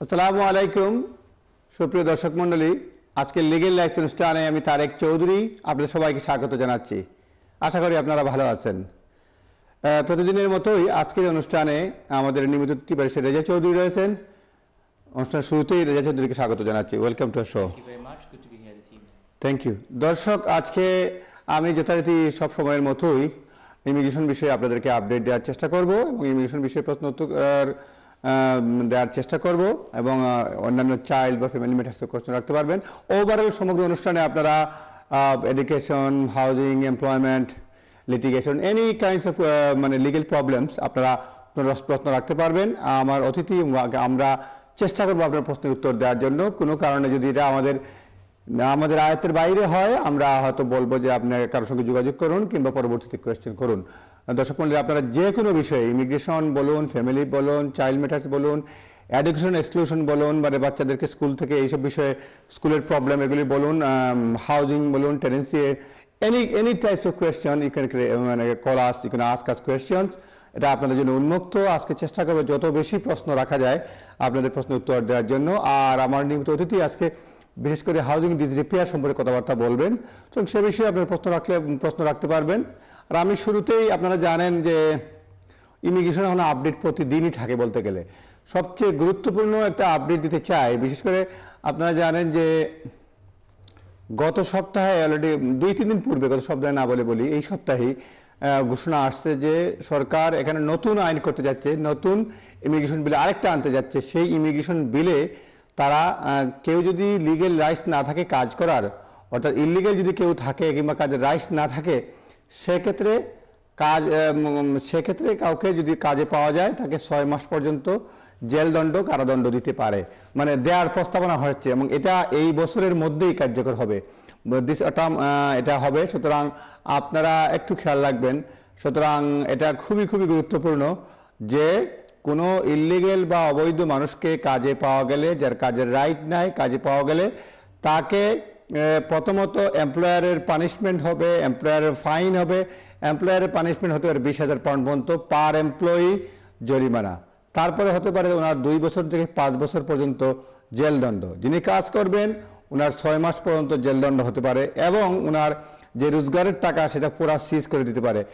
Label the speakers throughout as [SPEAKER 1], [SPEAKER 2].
[SPEAKER 1] আসসালামু আলাইকুম সুপ্রিয় দর্শক মণ্ডলী, আজকে লিগ্যাল লাইফ অনুষ্ঠানে আমি তারেক চৌধুরী আপনাদের সবাইকে স্বাগত জানাচ্ছি। আশা করি আপনারা ভালো আছেন। প্রতিদিনের মতোই আজকের অনুষ্ঠানে আমাদের নিয়মিত অতিথি ব্যারিস্টার রেজা চৌধুরী রয়েছেন। অনুষ্ঠানের শুরুতেই রেজা চৌধুরীকে স্বাগত জানাচ্ছি। Welcome to show. Thank you. দর্শক, আজকে আমি যথারীতি সব সময়ের মতোই ইমিগ্রেশন বিষয়ে আপনাদেরকে আপডেট দেওয়ার চেষ্টা করব এবং ইমিগ্রেশন বিষয়ে প্রশ্ন উত্তর দেওয়ার চেষ্টা করব এবং অন্যান্য চাইল্ড বা ফ্যামিলি ম্যাটার্সে কোশ্চেন রাখতে পারবেন। ওভারঅল সমগ্র অনুষ্ঠানে আপনারা education, housing, employment, litigation, any kinds of মানে লিগেল প্রবলেমস আপনারা প্রশ্ন রাখতে পারবেন। আমার অতিথি আমরা চেষ্টা করবো আপনার প্রশ্নের উত্তর দেওয়ার জন্য। কোনো কারণে যদি এটা আমাদের আয়ত্তের বাইরে হয়, আমরা হয়তো বলবো যে আপনি কারোর সঙ্গে যোগাযোগ করুন কিংবা পরবর্তীতে কোয়েশ্চেন করুন। দর্শক মণ্ডলী, আপনারা যে কোনো বিষয়ে, ইমিগ্রেশন বলুন, ফ্যামিলি বলুন, চাইল্ড ম্যাটার্স বলুন, এডুকেশন এক্সক্লুশন বলুন, মানে বাচ্চাদেরকে স্কুল থেকে এইসব বিষয়ে স্কুলের প্রবলেম এগুলি বলুন, হাউজিং বলুন, tenancy, any types of question you can মানে call us, you can ask us questions. এটা আপনাদের জন্য উন্মুক্ত। আজকে চেষ্টা করবো যত বেশি প্রশ্ন রাখা যায় আপনাদের প্রশ্নের উত্তর দেওয়ার জন্য। আর আমার নিয়মিত অতিথি আজকে বিশেষ করে হাউজিং ডিসরিপেয়ার সম্পর্কে কথাবার্তা বলবেন, তো সে বিষয়ে আপনার প্রশ্ন রাখতে পারবেন। আর আমি শুরুতেই, আপনারা জানেন যে ইমিগ্রেশন এখন আপডেট প্রতিদিনই থাকে বলতে গেলে। সবচেয়ে গুরুত্বপূর্ণ একটা আপডেট দিতে চাই। বিশেষ করে আপনারা জানেন যে গত সপ্তাহে অলরেডি 2-3 দিন পূর্বে, গত সপ্তাহে না বলি এই সপ্তাহেই ঘোষণা আসছে যে সরকার এখানে নতুন আইন করতে যাচ্ছে, নতুন ইমিগ্রেশন বিলে আরেকটা আনতে যাচ্ছে। সেই ইমিগ্রেশন বিলে তারা কেউ যদি লিগেল রাইটস না থাকে কাজ করার, অর্থাৎ ইলিগেল যদি কেউ থাকে কিংবা কাজের রাইটস না থাকে, সেক্ষেত্রে কাউকে যদি কাজে পাওয়া যায় তাকে 6 মাস পর্যন্ত জেলদণ্ড, কারাদণ্ড দিতে পারে, মানে দেওয়ার প্রস্তাবনা হচ্ছে। এবং এটা এই বছরের মধ্যেই কার্যকর হবে, এটা হবে। সুতরাং আপনারা একটু খেয়াল রাখবেন। সুতরাং এটা খুবই গুরুত্বপূর্ণ যে কোনো ইলিগেল বা অবৈধ মানুষকে কাজে পাওয়া গেলে, যার কাজের রাইট নাই, কাজে পাওয়া গেলে তাকে প্রথমত এমপ্লয়ারের পানিশমেন্ট হবে, এমপ্লয়ারের ফাইন হবে। এমপ্লয়ারের পানিশমেন্ট হতে পারে 20,000 পাউন্ড পর্যন্ত পার এমপ্লয়ি জরিমানা। তারপরে হতে পারে ওনার 2 বছর থেকে 5 বছর পর্যন্ত জেলদণ্ড। যিনি কাজ করবেন ওনার 6 মাস পর্যন্ত জেলদণ্ড হতে পারে এবং ওনার যে রোজগারের টাকা সেটা পুরা সিজ করে দিতে পারে।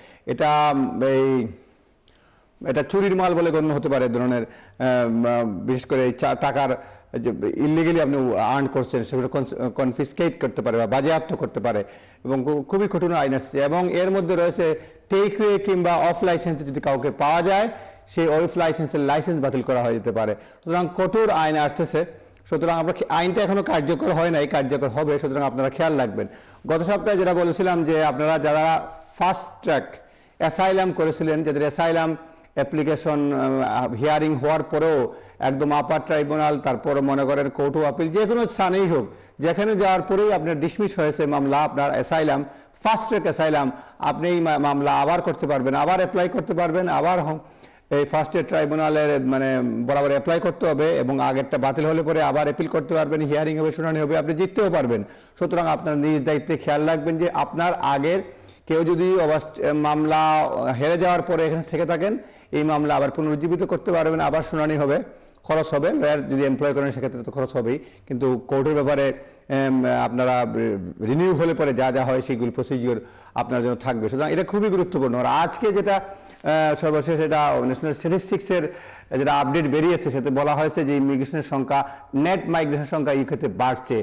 [SPEAKER 1] এটা চুরির মাল বলে গণ্য হতে পারে ধরনের, বিশেষ করে এই টাকার যে ইলিগেলি আপনি আর্ন করছেন সেগুলো কনফিসকেট করতে পারে বা বাজেয়াপ্ত করতে পারে এবং খুবই কঠিন আইন আসছে। এবং এর মধ্যে রয়েছে টেকওয়ে কিংবা অফ লাইসেন্সে যদি কাউকে পাওয়া যায়, সেই অফ লাইসেন্সের লাইসেন্স বাতিল করা হয়ে যেতে পারে। সুতরাং কঠোর আইন আসতেছে। সুতরাং আমরা আইনটা এখনো কার্যকর হয় নাই, কার্যকর হবে। সুতরাং আপনারা খেয়াল রাখবেন। গত সপ্তাহে যেটা বলেছিলাম যে আপনারা যারা ফাস্ট ট্র্যাক অ্যাসাইলাম করেছিলেন, যাদের অ্যাসাইলাম অ্যাপ্লিকেশন হিয়ারিং হওয়ার পরেও একদম আপার ট্রাইব্যুনাল, তারপর মনে করেন কোর্ট অফ আপিল, যে কোনো স্থানেই হোক, যেখানে যাওয়ার পরেই আপনার ডিসমিস হয়েছে মামলা, আপনার অ্যাসাইলাম, ফাস্ট ট্র্যাক অ্যাসাইলাম, আপনি এই মামলা আবার করতে পারবেন, আবার অ্যাপ্লাই করতে পারবেন, আবার এই ফার্স্ট ইয়ার ট্রাইব্যুনালের মানে বরাবর অ্যাপ্লাই করতে হবে এবং আগেরটা বাতিল হলে পরে আবার অ্যাপিল করতে পারবেন, হিয়ারিং হবে, শুনানি হবে, আপনি জিততেও পারবেন। সুতরাং আপনার নিজ দায়িত্বে খেয়াল রাখবেন যে আপনার আগের কেউ যদি মামলা হেরে যাওয়ার পরে এখানে থেকে থাকেন, এই মামলা আবার পুনরুজ্জীবিত করতে পারবেন, আবার শুনানি হবে, খরচ হবে। লয়ার যদি এমপ্লয় করেন সেক্ষেত্রে তো খরচ হবেই, কিন্তু কোর্টের ব্যাপারে আপনারা রিনিউ হলে পরে যা যা হয় সেইগুলো প্রসিডিওর আপনার জন্য থাকবে। সুতরাং এটা খুবই গুরুত্বপূর্ণ। আর আজকে যেটা সর্বশেষ, এটা ন্যাশনাল স্ট্যাটিস্টিক্সের যেটা আপডেট বেরিয়েছে, সেটা বলা হয়েছে যে ইমিগ্রেশনের সংখ্যা, নেট মাইগ্রেশনের সংখ্যা এই ক্ষেত্রে বাড়ছে।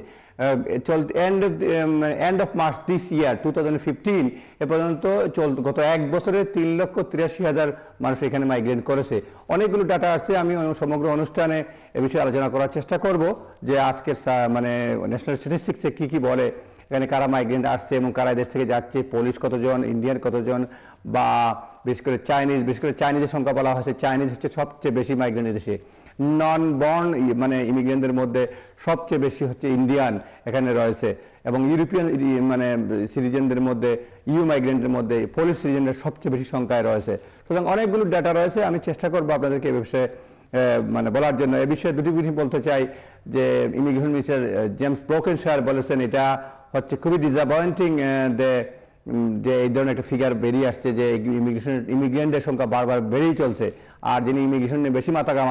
[SPEAKER 1] End of March this year 2015 এ পর্যন্ত গত 1 বছরে 3,83,000 মানুষ এখানে মাইগ্রেট করেছে। অনেকগুলো ডাটা আসছে। আমি সমগ্র অনুষ্ঠানে এ বিষয়ে আলোচনা করার চেষ্টা করব যে আজকের মানে ন্যাশনাল স্ট্যাটিস্টিক্সে কি বলে, এখানে কারা মাইগ্রেন্ট আসছে এবং কারা দেশ থেকে যাচ্ছে, পুলিশ কতজন, ইন্ডিয়ান কতজন, বা বিশেষ করে চাইনিজের সংখ্যা বলা হয়েছে। চাইনিজ হচ্ছে সবচেয়ে বেশি মাইগ্রেন্ট দেশে। নন বর্ন মানে ইমিগ্রেন্টদের মধ্যে সবচেয়ে বেশি হচ্ছে ইন্ডিয়ান এখানে রয়েছে, এবং ইউরোপিয়ান মানে সিটিজেনদের মধ্যে, ইউ মাইগ্রেন্টের মধ্যে পোলিশ সিটিজেনদের সবচেয়ে বেশি সংখ্যায় রয়েছে। সুতরাং অনেকগুলো ডাটা রয়েছে। আমি চেষ্টা করবো আপনাদেরকে এই বিষয়ে মানে বলার জন্য। এ বিষয়ে দুটি কথা বলতে চাই যে ইমিগ্রেশন মিনিস্টার জেমস ব্রোকেনশায়ার বলেছেন এটা হচ্ছে খুবই ডিসঅ্যাপয়েন্টিং যে এই ধরনের একটা ফিগার বেরিয়ে আসছে যে ইমিগ্রেন্টের সংখ্যা বারবার বেড়েই চলছে। আর যিনি ইমিগ্রেশন নিয়ে বেশি মাথা কামান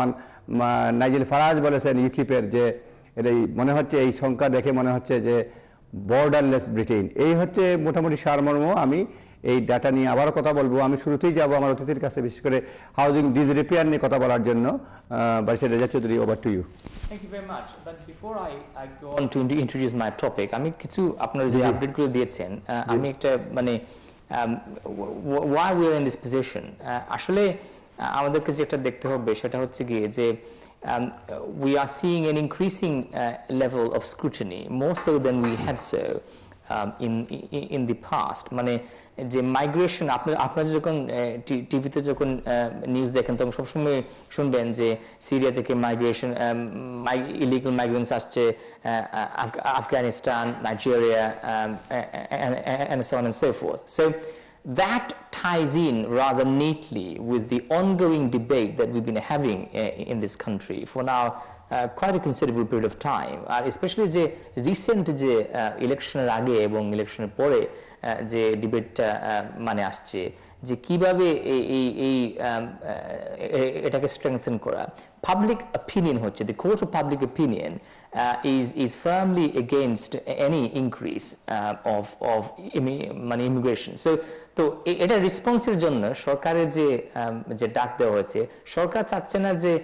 [SPEAKER 1] নাইজেল ফারাজ বলেছেন ইউকিপের যে এই মনে হচ্ছে এই সংখ্যা দেখে মনে হচ্ছে যে বর্ডারলেস ব্রিটেন। এই হচ্ছে মোটামুটি সারমর্ম। আমি এই ডাটা নিয়ে আবারও কথা বলবো। আমি শুরুতেই যাব আমার অতিথির কাছে, বিশেষ করে হাউজিং ডিসরিপেয়ার নিয়ে কথা বলার জন্য। Barrister Reza Chowdhury, over to you.
[SPEAKER 2] Thank you very much. But before I go on to introduce my topic, আমি কিছু আপনারা যে আপডেটগুলো দিয়েছেন, আমি একটা মানে why we are in this position, আসলে আমাদেরকে যেটা দেখতে হবে সেটা হচ্ছে গিয়ে যে we are seeing an increasing level of scrutiny, more so than we had so in the past. মানে যে মাইগ্রেশন, আপনারা যখন টিভিতে যখন নিউজ দেখেন তখন সবসময় শুনবেন যে সিরিয়া থেকে মাইগ্রেশন, ইলিগাল মাইগ্রেন্টস আসছে Afghanistan, Nigeria, and so on and so forth. So that ties in rather neatly with the ongoing debate that we've been having in this country for now quite a considerable period of time, especially যে recent যে ইলেকশনের আগে এবং ইলেকশনের পরে যে ডিবেটটা মানে আসছে যে কিভাবে এই এটাকে স্ট্রেংথেন করা। পাবলিক অপিনিয়ন হচ্ছে, the court of public opinion is firmly against any increase of মানে immigration. তো এটা রেসপন্সের জন্য সরকারের যে ডাক দেওয়া হয়েছে, সরকার চাচ্ছে না যে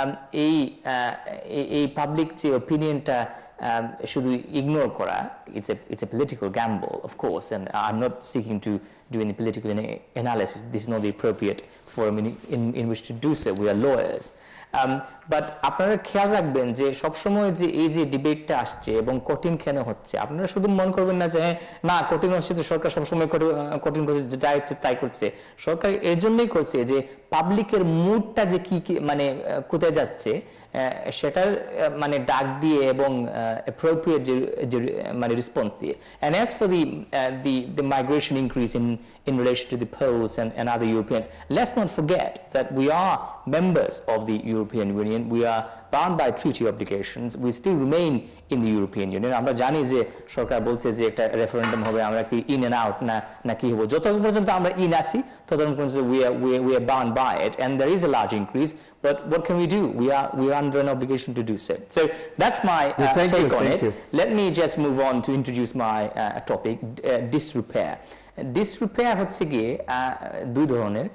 [SPEAKER 2] এই পাবলিক যে অপিনিয়নটা শুধু ইগনোর করা। It's a political gamble, of course, and I'm not seeking to do any political analysis. This is not the appropriate forum in which to do so. We are lawyers. But আপনারা খেয়াল রাখবেন যে সবসময় যে এই যে ডিবেটটা আসছে এবং কঠিন কেন হচ্ছে, আপনারা শুধু মনে করবেন না যে না কঠিন হচ্ছে তো সরকার সবসময় কঠিন করছে, যা ইচ্ছে তাই করছে। সরকার এর জন্যই করছে যে পাবলিকের মুডটা যে কি মানে কোথায় যাচ্ছে সেটার মানে ডাক দিয়ে এবং অ্যাপ্রোপ্রিয়েট যে মানে রেসপন্স দিয়ে। And as for the migration increase in relation to the Poles and other Europeans, let's not forget that we are members of the European Union. We are bound by treaty obligations. We still remain in the European Union. আমরা জানি যে সরকার বলছে যে একটা referendum হবে, আমরা কি in and out না কি হবো। যতক্ষণ পর্যন্ত আমরা ইন আছি ততক্ষণ পর্যন্ত we are bound by it, and there is a large increase. But what can we do? We are under an obligation to do so. So that's my take on it. Let me just move on to introduce my topic, disrepair. ডিসরিপেয়ার হচ্ছে গিয়ে দুই ধরনের।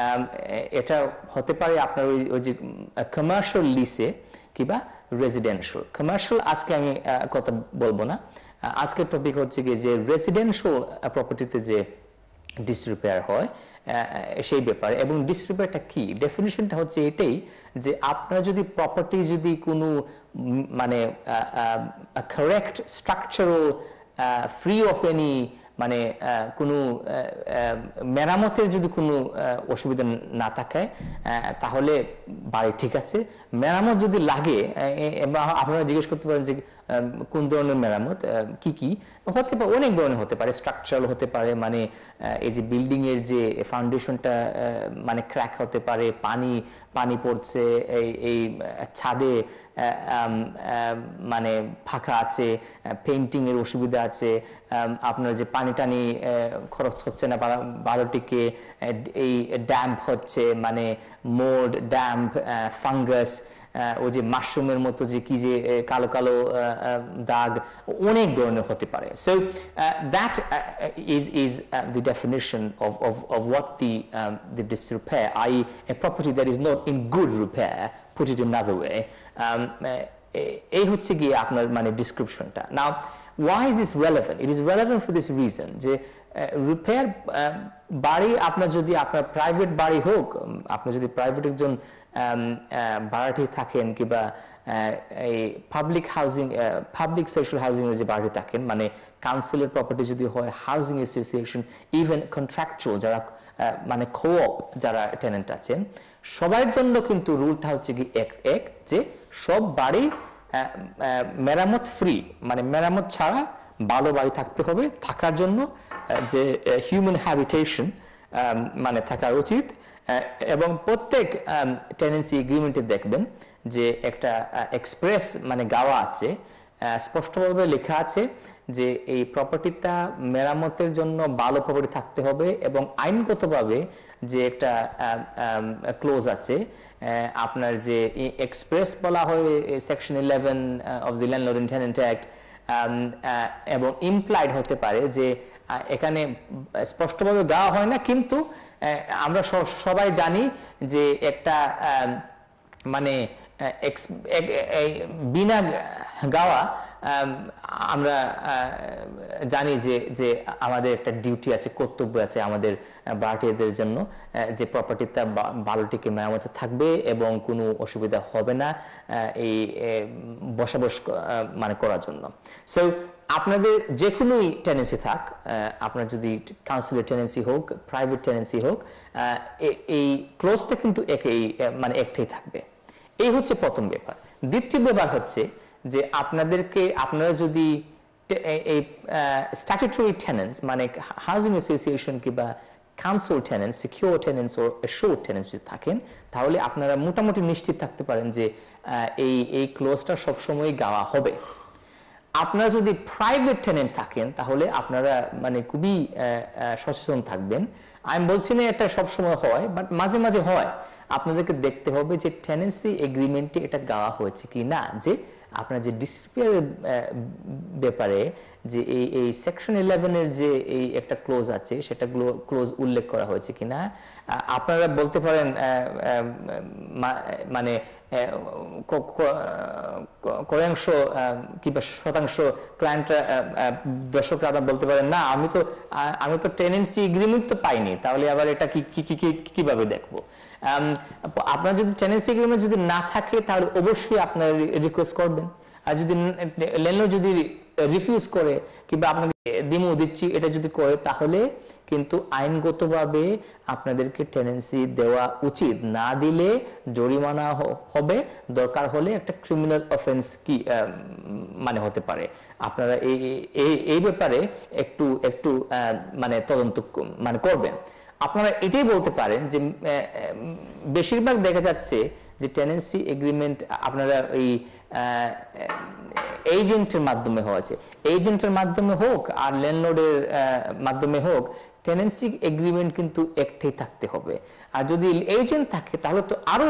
[SPEAKER 2] এটা হতে পারে আপনার ওই যে কমার্শিয়াল লিসে কিংবা রেসিডেন্সিয়াল। কমার্শিয়াল আজকে আমি কথা বলবো না, আজকের টপিক হচ্ছে গিয়ে যে রেসিডেন্সিয়াল প্রপার্টিতে যে ডিসরিপেয়ার হয় সেই ব্যাপারে। এবং ডিসরিপেয়ারটা কি, ডেফিনিশনটা হচ্ছে এটাই যে আপনার যদি প্রপার্টি যদি কোনো মানে correct structural free of any মানে কোনো মেরামতের যদি কোনো অসুবিধা না থাকে তাহলে বাড়ি ঠিক আছে। মেরামত যদি লাগে, আপনারা জিজ্ঞেস করতে পারেন যে কোন ধরনের মেরামত কি কি হতে পারে, অনেক ধরনের হতে পারে। স্ট্রাকচারাল হতে পারে, মানে এই যে বিল্ডিং এর যে ফাউন্ডেশনটা মানে ক্র্যাক হতে পারে, পানি পড়ছে, এই ছাদে মানে ফাঁকা আছে, পেইন্টিং এর অসুবিধা আছে, আপনার যে পানি টানি খরচ হচ্ছে না বারোটিকে, এই ড্যাম্প হচ্ছে মানে মোল্ড, ড্যাম্প, ফাঙ্গাস, ওই যে মাশরুমের মতো যে কি যে কালো কালো দাগ, অনেক ধরনের হতে পারে। So that is the definition of what the disrepair, i.e. a property that is not in good repair, put it another way. এই হচ্ছে গিয়ে আপনার মানে ডিসক্রিপশনটা। Now why is this relevant? It is relevant for this reason যে repair বাড়ি আপনার যদি আপনার প্রাইভেট বাড়ি হোক, আপনি যদি প্রাইভেট একজন বাড়িতে থাকেন কিংবা এই public housing, public social housing এর যে বাড়িতে থাকেন, মানে কাউন্সিলের প্রপার্টি যদি হয়, হাউজিং অ্যাসোসিয়েশন, ইভেন কন্ট্রাকচুয়াল যারা মানে কোঅপ যারা টেনেন্ট আছেন, সবার জন্য কিন্তু রুলটা হচ্ছে কি এক যে সব বাড়ি মেরামত ফ্রি, মানে মেরামত ছাড়া ভালো বাড়ি থাকতে হবে, থাকার জন্য যে হিউম্যান হ্যাবিটেশন মানে থাকা উচিত। এবং প্রত্যেক টেনেন্সি এগ্রিমেন্টে দেখবেন যে একটা এক্সপ্রেস মানে গাওয়া আছে স্পষ্টভাবে লেখা আছে যে এই প্রপার্টিটা মেরামতের জন্য ভালো প্রপার্টি থাকতে হবে এবং আইনগতভাবে যে একটা ক্লোজ আছে আপনার যে এক্সপ্রেস বলা হয় section 11 of the landlord and tenant act এবং ইমপ্লাইড হতে পারে যে এখানে স্পষ্টভাবে দেওয়া হয় না, কিন্তু আমরা সবাই জানি যে একটা মানে বিনা গাওয়া আমরা জানি যে আমাদের একটা ডিউটি আছে, কর্তব্য আছে আমাদের ভাড়াটিয়াদের জন্য যে প্রপার্টিটা ভালোটিকে মেরামতে থাকবে এবং কোনো অসুবিধা হবে না এই বসবাস মানে করার জন্য। সো আপনাদের যে কোনোই টেনেন্সি থাক, আপনার যদি কাউন্সিলের টেনেন্সি হোক, প্রাইভেট টেনেন্সি হোক, এই ক্লোজটা কিন্তু একটাই থাকবে। এই হচ্ছে প্রথম ব্যাপার। দ্বিতীয় ব্যাপার হচ্ছে যে আপনারা যদি এই স্ট্যাটুটরি টেনেন্টস মানে হাউজিং অ্যাসোসিয়েশন কিংবা কাউন্সিল টেনেন্টস, সিকিউর টেনেন্টস ও অ্যাশোর্ড টেনেন্টস যদি থাকেন, তাহলে আপনারা মোটামুটি নিশ্চিত থাকতে পারেন যে এই ক্লোজটা সবসময় গাওয়া হবে। আপনারা যদি প্রাইভেট টেনেন্ট থাকেন তাহলে আপনারা মানে খুবই সচেতন থাকবেন। আমি বলছি না এটা সবসময় হয়, বাট মাঝে মাঝে হয়। আপনাদেরকে দেখতে হবে যে টেনেন্সি এগ্রিমেন্টে এটা গাওয়া হয়েছে কি না, যে আপনার যে ডিসপিয়ারের ব্যাপারে যে এই সেকশন 11 এর যে এই একটা ক্লোজ আছে সেটা ক্লোজ উল্লেখ করা হয়েছে কিনা। আপনারা বলতে পারেন মানে কয়েংশ কিংবা শতাংশ ক্লায়েন্টরা দর্শকরা আবার বলতে পারেন না আমি তো টেনেন্সি এগ্রিমেন্ট তো পাইনি, তাহলে আবার এটা কিভাবে দেখবো। আপনার যদি টেনেন্সি এগ্রিমেন্ট যদি না থাকে তাহলে অবশ্যই আপনারা রিকোয়েস্ট করবেন। আর যদি ল্যান্ডলর্ড যদি রিফিউজ করে কিংবা আপনাকে দিচ্ছি এটা যদি করে, তাহলে কিন্তু আইনগতভাবে আপনাদেরকে টেনেন্সি দেওয়া উচিত। না দিলে জরিমানা হবে, দরকার হলে একটা ক্রিমিনাল অফেন্স কি মানে হতে পারে। আপনারা এই ব্যাপারে একটু মানে তদন্ত মানে করবেন। আপনারা এটাই বলতে পারেন যে বেশিরভাগ দেখা যাচ্ছে যে টেনেন্সি এগ্রিমেন্ট আপনারা এই এজেন্টের মাধ্যমে হয়েছে, এজেন্টের মাধ্যমে হোক আর ল্যান্ডলর্ডের মাধ্যমে হোক, টেনেন্সি এগ্রিমেন্ট কিন্তু একটাই থাকতে হবে। আর যদি এজেন্ট থাকে তাহলে তো আরো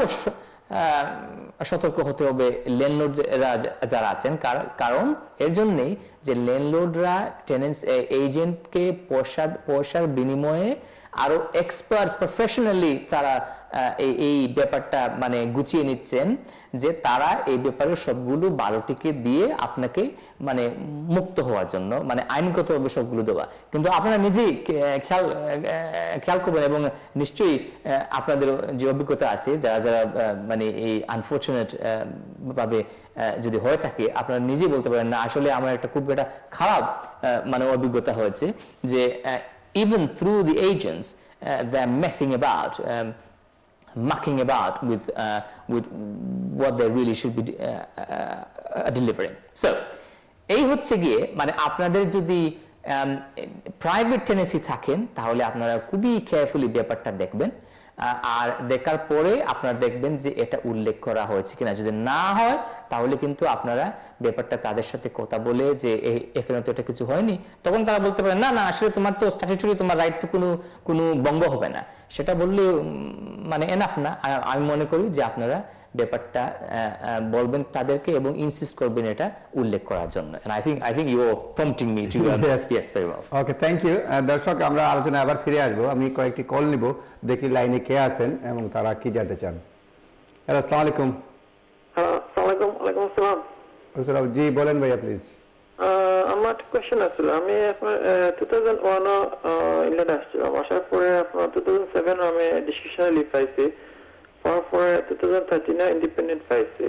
[SPEAKER 2] সতর্ক হতে হবে ল্যান্ডলর্ডরা যারা আছেন, কারণ এর জন্যই যে ল্যান্ডলর্ডরা এজেন্টকে পয়সার বিনিময়ে আরো এক্সপার্ট প্রফেশনালি তারা এই ব্যাপারটা মানে গুছিয়ে নিচ্ছেন, যে তারা এই ব্যাপারে সবগুলো 12টিকে দিয়ে আপনাকে মানে মুক্ত হওয়ার জন্য মানে আইনগতভাবে সবগুলো দেওয়া। কিন্তু আপনারা নিজেই খেয়াল করবেন এবং নিশ্চয়ই আপনাদের যে অভিজ্ঞতা আছে যারা মানে এই আনফরচুনেট ভাবে যদি হয়ে থাকে, আপনারা নিজেই বলতে পারেন না আসলে আমার একটা খুব একটা খারাপ মানে অভিজ্ঞতা হয়েছে যে even through the agents they're messing about, mucking about with what they really should be delivering. So এই হচ্ছে গিয়ে মানে আপনাদের যদি প্রাইভেট টেনেন্সি থাকেন তাহলে আপনারা খুবই কেয়ারফুলি ব্যাপারটা দেখবেন, আর দেখার পরে আপনারা দেখবেন যে এটা উল্লেখ করা হয়েছে কিনা। যদি না হয় তাহলে কিন্তু আপনারা ব্যাপারটা তাদের সাথে কথা বলে যে এখানে তো এটা কিছু হয়নি, তখন তারা বলতে পারে না আসলে তোমার তো স্ট্যাটিউটরি তোমার রাইট তো কোনো ভঙ্গ হবে না, সেটা বললে মানে এনাফ না। আমি মনে করি যে আপনারা ব্যাপারটা বলবেন তাদেরকে এবং ইনসিস্ট করবেন এটা উল্লেখ করার জন্য। And I think you are prompting me to yes, very well.
[SPEAKER 1] Okay, thank you. দর্শক আমরা আলোচনায় আবার ফিরে আসবো। আমি কয়েকটি কল নিব, দেখি লাইনে কে আছেন এবং তারা কি জানতে চান। হ্যালো, আসসালামু আলাইকুম।
[SPEAKER 3] আসসালামু আলাইকুম। আসসালাম।
[SPEAKER 1] জি বলেন ভাইয়া প্লিজ।
[SPEAKER 3] আমার একটা কোশ্চেন আছিল। আমি আপনার 2001 ইংল্যান্ড আসছিলাম, আসার পরে আপনার 2007 আমি ডিসকাশনে লিভ পাইছি, পরে 2013 ইন্ডিপেন্ডেন্ট পাইছি,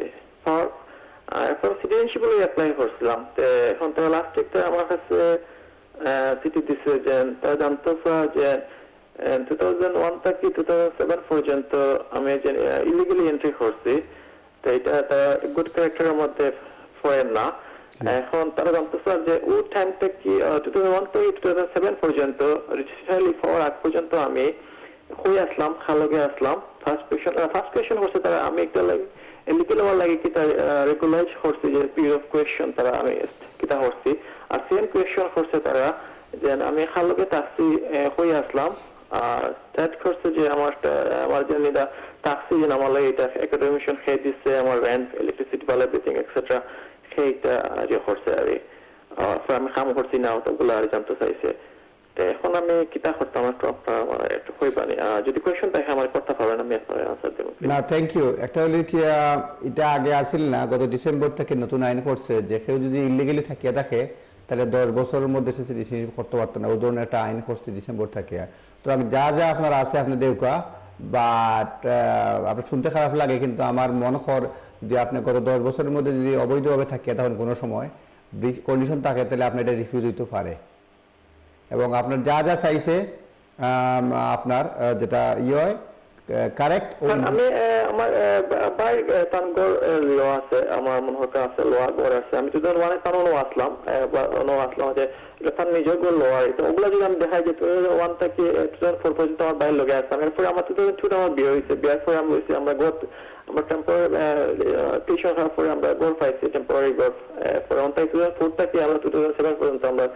[SPEAKER 3] এখন সিটিজেনশিপ অ্যাপ্লাই করছিলাম। এখন তো লাস্ট উইকটা আমার কাছে চিঠি দিছে যে তারা জানতে চায় যে 2001 থেকে 2007 পর্যন্ত আমি যে ইলিগালি এন্ট্রি করছি, তো এটা গুড ক্যারেক্টারের মধ্যে পড়ে না। এখন তারা জানতে চায় যে ওই টাইমটা কি 2001 থেকে 2007 পর্যন্ত রেজিস্ট্রেশন লিভ হওয়ার আগ পর্যন্ত আমি হয়ে আসলাম, খালগে আসলাম। ফার্স্ট কোয়েশ্চন করছে তারা, আমি একটা লিগেল ওয়ার লাগে কিতা রেগুলাইজ করছে যে পিরিয়ড অফ কোয়েশ্চন তারা আমি কিতা করছি আর সেম কোয়েশ্চন করছে তারা যে আমি খালকে ট্যাক্সি হয়ে আসলাম আর স্টার্ট করছে যে আমার যে নিদা ট্যাক্সি যে আমার লাগে এটা একাডেমিশন খেয়ে দিচ্ছে আমার rent electricity bill everything etcetera সেইটা যে করছে আর আমি কাম করছি না ওগুলো আর জানতে চাইছে এখন আমি কিতা করতাম একটু হইবানি যদি কোয়েশ্চন থাকে আমার কথা পাবেন আমি আপনার আনসার দেব
[SPEAKER 1] না থ্যাংক ইউ একটা হলো কি এটা আগে আসিল না গত ডিসেম্বর থেকে নতুন আইন করছে যে কেউ যদি ইলিগালি থাকিয়া থাকে তাহলে 10 বছরের মধ্যে সে রিসিভ করতে পারতো না ওই ধরনের একটা আইন করছে ডিসেম্বর থেকে তো যা যা আপনার আছে আপনি দেউকা বাট আপনার শুনতে খারাপ লাগে কিন্তু আমার মনে কর যে আপনি গত 10 বছরের মধ্যে যদি অবৈধভাবে থাকিয়া তখন কোনো সময় কন্ডিশন থাকে তাহলে আপনি এটা রিফিউজ হইতে পারে এবং আপনার যা যা চাইছে আপনার যেটা হয় কারেক্ট
[SPEAKER 3] আমি আমার বাই তানগর ল আছে আমার মনে হয় আছে ল গর আছে আমি তো মানে তানো আসলাম যে এটা তার নিজের ল তো ওগুলো যদি আমি দেখাই যে 2001 থেকে 2004 পর্যন্ত আমার বাইরে লগে আছে এরপরে আমার 2002 আমার বিয়ে হয়েছে বিয়ের পরে আমি হয়েছি আমরা আমরা টেম্পোরারি টিউশন হওয়ার পরে আমরা গোল পাইছি টেম্পোরারি গোল পরে 2004 থেকে আমরা 2007 পর্যন্ত আমরা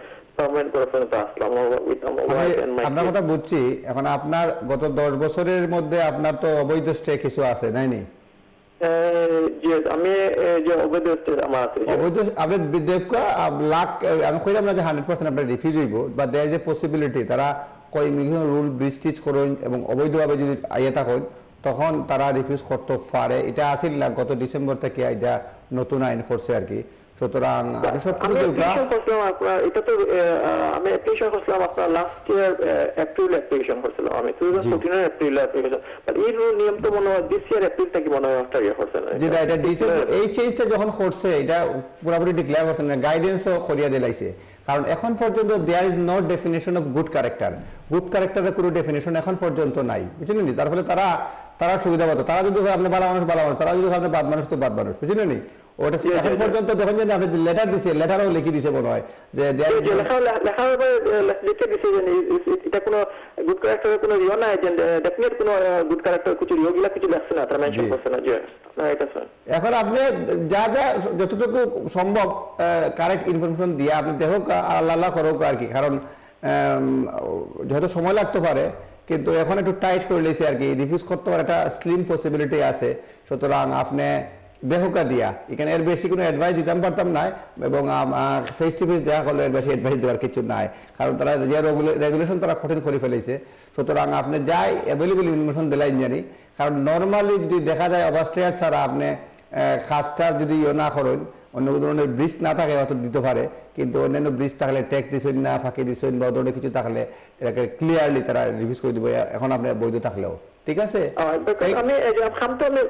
[SPEAKER 1] আপনার কথা বুঝছি এখন আপনার গত 10 বছরের মধ্যে আপনার তো অবৈধ স্টে কিছু আছে নাই নি
[SPEAKER 3] আমি যে অবৈধ স্টে আমার আছে
[SPEAKER 1] অবৈধ আপনি দেখো লাখ আমি কইলাম না যে 100% আপনার রিফিউজ হইব বা দেয়ার ইজ এ পসিবিলিটি তারা কই মিলিয়ন রুল ব্রিস্টিজ করুন এবং অবৈধভাবে যদি আইয়া থাকুন তখন তারা রিফিউজ করতে পারে এটা আসিল না গত ডিসেম্বর থেকে এটা নতুন আইন করছে আর কি সুতরাং আমি সবকিছু
[SPEAKER 3] এটা তো আমি অ্যাপ্লিকেশন করছিলাম আপনার লাস্ট ইয়ার এপ্রিল অ্যাপ্লিকেশন করছিলাম আমি 2014 এপ্রিল অ্যাপ্লিকেশন বাট এই নিয়ম তো মনে হয় দিস ইয়ার এপ্রিল থেকে মনে হয় একটা ইয়ে করছে না
[SPEAKER 1] যেটা এটা ডিসেম্বর এই চেঞ্জটা যখন করছে এটা পুরোপুরি ডিক্লেয়ার করছে না গাইডেন্সও করিয়া দিলাইছে কারণ এখন পর্যন্ত there is no definition of good ক্যারেক্টারের কোনো ডেফিনেশন এখন পর্যন্ত নাই বুঝলেন নি তার ফলে তারা সুবিধা পাতো তারা যদি আপনি ভালো মানুষ তারা যদি আপনি বাদ মানুষ তো বাদ মানুষ বুঝলেন নি ওটা এখন পর্যন্ত দেখুন যে আপনি লেটার দিছে লেটারও লিখে দিছে মনে হয় যে
[SPEAKER 3] লিখে দিছে যে এটা কোনো গুড ক্যারেক্টারের কোনো ইয়ে নাই যে ডেফিনেট কোনো গুড ক্যারেক্টার কিছু ইয়েগুলা কিছু লেখছে না তারা মেনশন করছে না যে
[SPEAKER 1] এখন আপনি যা যা যতটুকু সম্ভব কারেক্ট ইনফরমেশন দিয়ে আপনি দেখুক আল্লাহ করুক আর কি কারণ যেহেতু সময় লাগতে পারে কিন্তু এখন একটু টাইট করে লেছে আর কি রিফিউজ করতে পারে একটা স্লিম পসিবিলিটি আছে সুতরাং আপনি বেহুকা দিয়া এখানে এর বেশি কোনো অ্যাডভাইস দিতাম পারতাম না এবং ফেস টু ফেস দেখা করলে এর বেশি অ্যাডভাইস দেওয়ার কিছু নাই কারণ তারা যে রেগুলেশন তারা কঠিন করে ফেলেছে সুতরাং আপনি যাই অ্যাভেলেবল ইনফরমেশন দিলাই জানি কারণ নর্মালি যদি দেখা যায় অবাস্ট্রেয়ার ছাড়া আপনি কাজটা যদি ইয়ে না করেন অন্য ধরনের ব্রিজ না থাকে হয়তো দিতে পারে কিন্তু অন্যান্য ব্রিজ থাকলে ট্যাক্স দিচ্ছেন না ফাঁকি দিচ্ছেন বা ধরনের কিছু থাকলে এটাকে ক্লিয়ারলি তারা রিভিউজ করে দিব এখন আপনি বৈধ থাকলেও ঠিক আছে
[SPEAKER 3] আমি খামতো আমি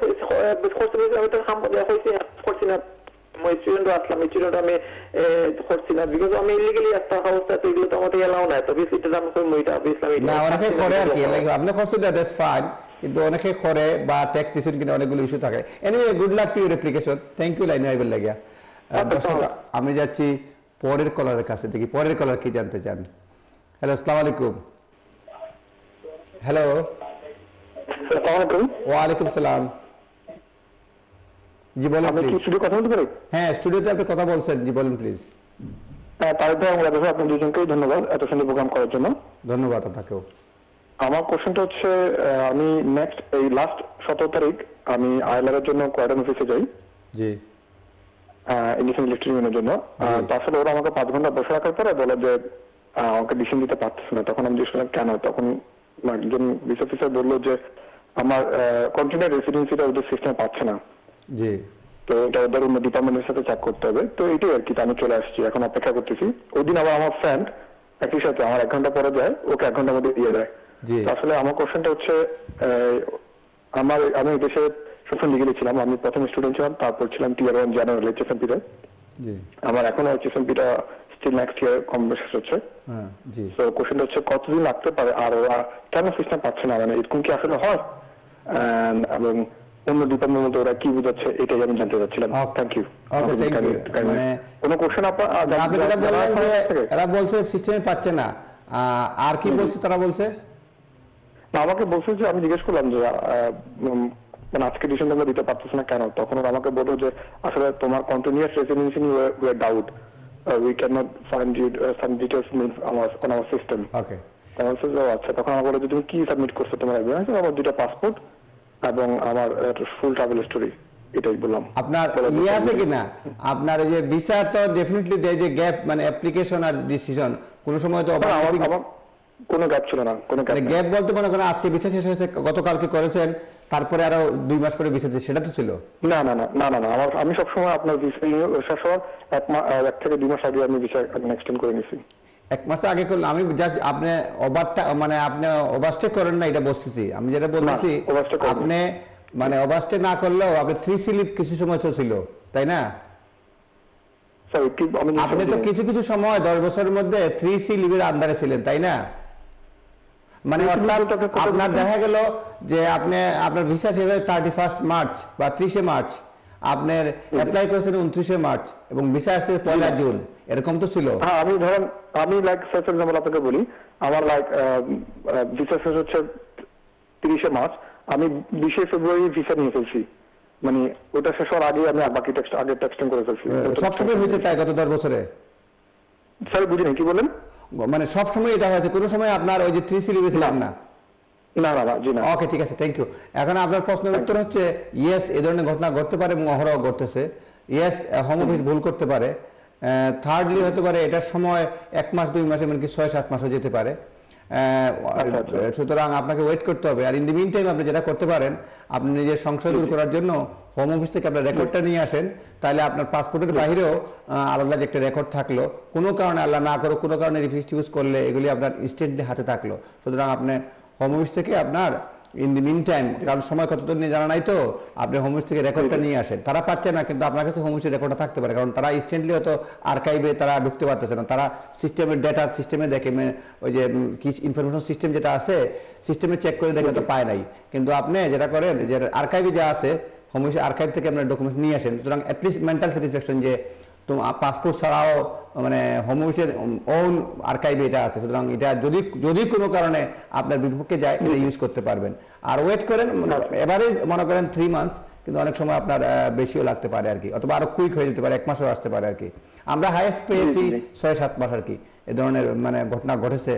[SPEAKER 3] করছি না স্টুডেন্ট আসলাম স্টুডেন্ট আমি করছি না বিকজ আমি ইলিগালি একটা অবস্থা তো এগুলো তো আমাদের এলাও নাই তো বেশি এটা আমি কই মইটা ইসলামিক
[SPEAKER 1] না অনেকে করে আর কি আপনি করছেন দ্যাটস ফাইন কিন্তু অনেকে করে বা ট্যাক্স দিচ্ছেন কিনা অনেকগুলো ইস্যু থাকে anyway good luck to your application thank you line আইবেল লাগিয়া আমি যাচ্ছি পরের কলারের কাছে দেখি পরের কলার কি জানতে চান হ্যালো আসসালামু আলাইকুম হ্যালো ওয়ালাইকুম সালাম জি বলেন
[SPEAKER 4] আপনি কি স্টুডিও কথা বলতে পারেন
[SPEAKER 1] হ্যাঁ স্টুডিওতে আপনি কথা বলছেন জি বলেন প্লিজ
[SPEAKER 4] তারেক ভাই আমরা দেখো আপনার দুজনকেই ধন্যবাদ এত সুন্দর প্রোগ্রাম করার জন্য
[SPEAKER 1] ধন্যবাদ আপনাকেও
[SPEAKER 4] আমার কোশ্চেনটা হচ্ছে আমি নেক্সট এই লাস্ট 17 তারিখ আমি আইএলআর এর জন্য কোয়ার্টার অফিসে যাই
[SPEAKER 1] জি
[SPEAKER 4] ইন্ডিপেন্ডেন্ট ইলেকট্রিক জন্য তারপরে ওরা আমাকে 5 ঘন্টা বসে রাখার পরে বলে যে আমাকে ডিসিশন দিতে পারতেছে না তখন আমি জিজ্ঞেস করলাম কেন তখন একজন ভিস অফিসার বললো যে আমার কন্টিনিউয়াস রেসিডেন্সিটা ওদের সিস্টেমে পাচ্ছে না
[SPEAKER 1] জি
[SPEAKER 4] তো এটা ওদের অন্য ডিপার্টমেন্টের সাথে চেক করতে হবে তো এটাই আর কি আমি চলে আসছি এখন অপেক্ষা করতেছি ওই দিন আবার আমার ফ্রেন্ড একই সাথে আমার 1 ঘন্টা পরে যায় ওকে 1 ঘন্টার মধ্যে দিয়ে দেয় আসলে আমার কোশ্চেনটা হচ্ছে আমি দেশে সবসময় লিগেলি ছিলাম আমি প্রথম স্টুডেন্ট ছিলাম তারপর ছিলাম টিয়ার 1 জেনারেল এইচএসএমপি তে আমার এখনো এইচএসএমপিটা স্টিল নেক্সট ইয়ার কমপ্লিট হচ্ছে তো কোশ্চেনটা হচ্ছে কতদিন লাগতে পারে আর ওরা কেন সিস্টেম পাচ্ছে না মানে এরকম কি আসলে হয় এবং অন্য ডিপার্টমেন্টের মধ্যে ওরা কি বুঝাচ্ছে এটাই আমি জানতে চাচ্ছিলাম থ্যাংক ইউ মানে কোনো কোশ্চেন
[SPEAKER 1] এরা বলছে সিস্টেমে পাচ্ছে না আর কি বলছে তারা বলছে
[SPEAKER 4] আমাকে বলছে যে আমি জিজ্ঞেস করলাম যে মানে আজকে ডিসিশন তোমরা দিতে পারতেছ না কেন, তখন ওরা আমাকে বললো যে আসলে তোমার continuous residency we doubt, we can not find you some details on our system.
[SPEAKER 1] Okay,
[SPEAKER 4] আচ্ছা, তখন আমার বলে যে তুমি কি সাবমিট করছো তোমার এভিডেন্স, আমার 2টা পাসপোর্ট এবং আমার ফুল ট্রাভেল স্টোরি, এটাই বললাম।
[SPEAKER 1] আপনার ইয়ে আছে কিনা, আপনার ওই যে ভিসা তো ডেফিনেটলি দেয় যে গ্যাপ, মানে অ্যাপ্লিকেশন আর ডিসিশন কোনো সময় তো
[SPEAKER 4] আমার কোনো গ্যাপ ছিল না, কোনো
[SPEAKER 1] গ্যাপ বলতে মনে করেন আজকে ভিসা শেষ হয়েছে, গতকালকে করেছেন, তারপরে আরো 2 মাস পরে ভিসা সেটা তো ছিল
[SPEAKER 4] না। আমি সবসময় আপনার ভিসা শেষ হওয়ার 1 থেকে 2 মাস আগে আমি ভিসা এক্সটেন্ড করে নিয়েছি।
[SPEAKER 1] 1 মাস আগে করলে আমি জাস্ট আপনি ওভারটা মানে আপনি ওভারস্টে করেন না এটা বলতেছি, আমি যেটা বলতেছি আপনি মানে ওভারস্টে না করলেও আপনি 3C লিভ কিছু সময় ছিল, তাই না? আপনি তো কিছু কিছু সময় 10 বছরের মধ্যে 3C লিভের আন্ডারে ছিলেন, তাই না? মানে আপনার দেখা গেল যে আপনি আপনার ভিসা শেষ হয় 31 মার্চ বা 30 মার্চ, আপনার অ্যাপ্লাই করেছেন 29 মার্চ এবং ভিসা আসছে 1 জুন, এরকম তো ছিল।
[SPEAKER 4] হ্যাঁ, আমি ধরেন আমি লাইক ফর এক্সাম্পল আপনাকে বলি, আমার লাইক ভিসা শেষ হচ্ছে 30 মার্চ, আমি 20 ফেব্রুয়ারি ভিসা নিয়ে ফেলছি, মানে ওটা শেষ হওয়ার আগে আমি বাকি আগে টেক্সটিং করে ফেলছি।
[SPEAKER 1] সবসময় হয়েছে তাই গত 10 বছরে?
[SPEAKER 4] স্যার বুঝিনি, কি বলেন?
[SPEAKER 1] মানে সব সময় এটা হয়েছে, কোনো সময় আপনার ওই যে 3C লিভে ছিলেন না?
[SPEAKER 4] জি না।
[SPEAKER 1] ওকে, ঠিক আছে, থ্যাংক ইউ। এখন আপনার প্রশ্নের উত্তর হচ্ছে ইয়েস, এই ধরনের ঘটনা ঘটতে পারে এবং অহরহ ঘটতেছে। ইয়েস, হোম অফিস ভুল করতে পারে। থার্ডলি হতে পারে এটার সময় 1 মাস 2 মাস এমনকি 6-7 মাসও যেতে পারে। সুতরাং আপনাকে ওয়েট করতে হবে। আর ইন দি মিন টাইম আপনি যেটা করতে পারেন, আপনি নিজের সংশয় দূর করার জন্য হোম অফিস থেকে আপনার রেকর্ডটা নিয়ে আসেন, তাহলে আপনার পাসপোর্টের বাইরেও আলাদা একটা রেকর্ড থাকলো, কোনো কারণে আল্লাহ না করো কোনো কারণে রিফিউজ টিউজ করলে এগুলি আপনার ইনস্ট্যান্টলি হাতে থাকলো। সুতরাং আপনি হোম অফিস থেকে আপনার ইন দি মিন টাইম, কারণ সময় কতদিন নিয়ে জানা নাই তো, আপনি হোম অফিস থেকে রেকর্ডটা নিয়ে আসেন। তারা পাচ্ছে না, কিন্তু আপনার কাছে হোম অফিসের রেকর্ডটা থাকতে পারে, কারণ তারা ইনস্ট্যান্টলি হয়তো আর্কাইভে তারা ঢুকতে পারতেছে না, তারা সিস্টেমের ডেটা সিস্টেমে দেখে, ওই যে কি ইনফরমেশন সিস্টেম যেটা আছে সিস্টেমে চেক করে দেখে তো পায় নাই। কিন্তু আপনি যেটা করেন যে আর্কাইভে যা আছে হোম অফিসের আর্কাইভ থেকে আপনার ডকুমেন্টস নিয়ে আসেন। সুতরাং অ্যাটলিস্ট মেন্টাল স্যাটিসফ্যাকশন যে তোমার পাসপোর্ট ছাড়াও মানে হোম অফিসের ওন আর্কাইভে এটা আছে, সুতরাং এটা যদি কোনো কারণে আপনার বিপক্ষে যায় এটা ইউজ করতে পারবেন। আর ওয়েট করেন, এভারেজ মনে করেন 3 মান্থস, কিন্তু অনেক সময় আপনার বেশিও লাগতে পারে আর কি, অথবা আরো কুইক হয়ে যেতে পারে, 1 মাসও আসতে পারে আর কি। আমরা হাইয়েস্ট পেয়েছি 6-7 মাস আর কি, এ ধরনের মানে ঘটনা ঘটেছে।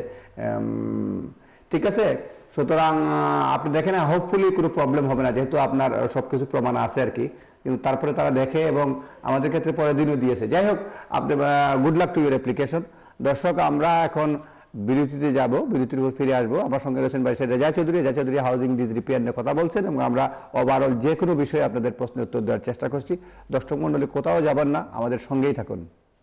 [SPEAKER 1] ঠিক আছে, সুতরাং আপনি দেখেন হোপফুলি কোনো প্রবলেম হবে না, যেহেতু আপনার সবকিছু প্রমাণ আছে আর কি। কিন্তু তারপরে তারা দেখে এবং আমাদের ক্ষেত্রে পরের দিনও দিয়েছে। যাই হোক, আপনি good luck to your application. দর্শক, আমরা এখন বিরতিতে যাব, বিরতির উপর ফিরে আসবো। আমার সঙ্গে রয়েছেন barrister Reza Chowdhury. Reza Chowdhury housing disrepair নিয়ে কথা বলছেন এবং আমরা ওভারঅল যে কোনো বিষয়ে আপনাদের প্রশ্নের উত্তর দেওয়ার চেষ্টা করছি। দর্শক মণ্ডলী, কোথাও যাবেন না, আমাদের সঙ্গেই থাকুন।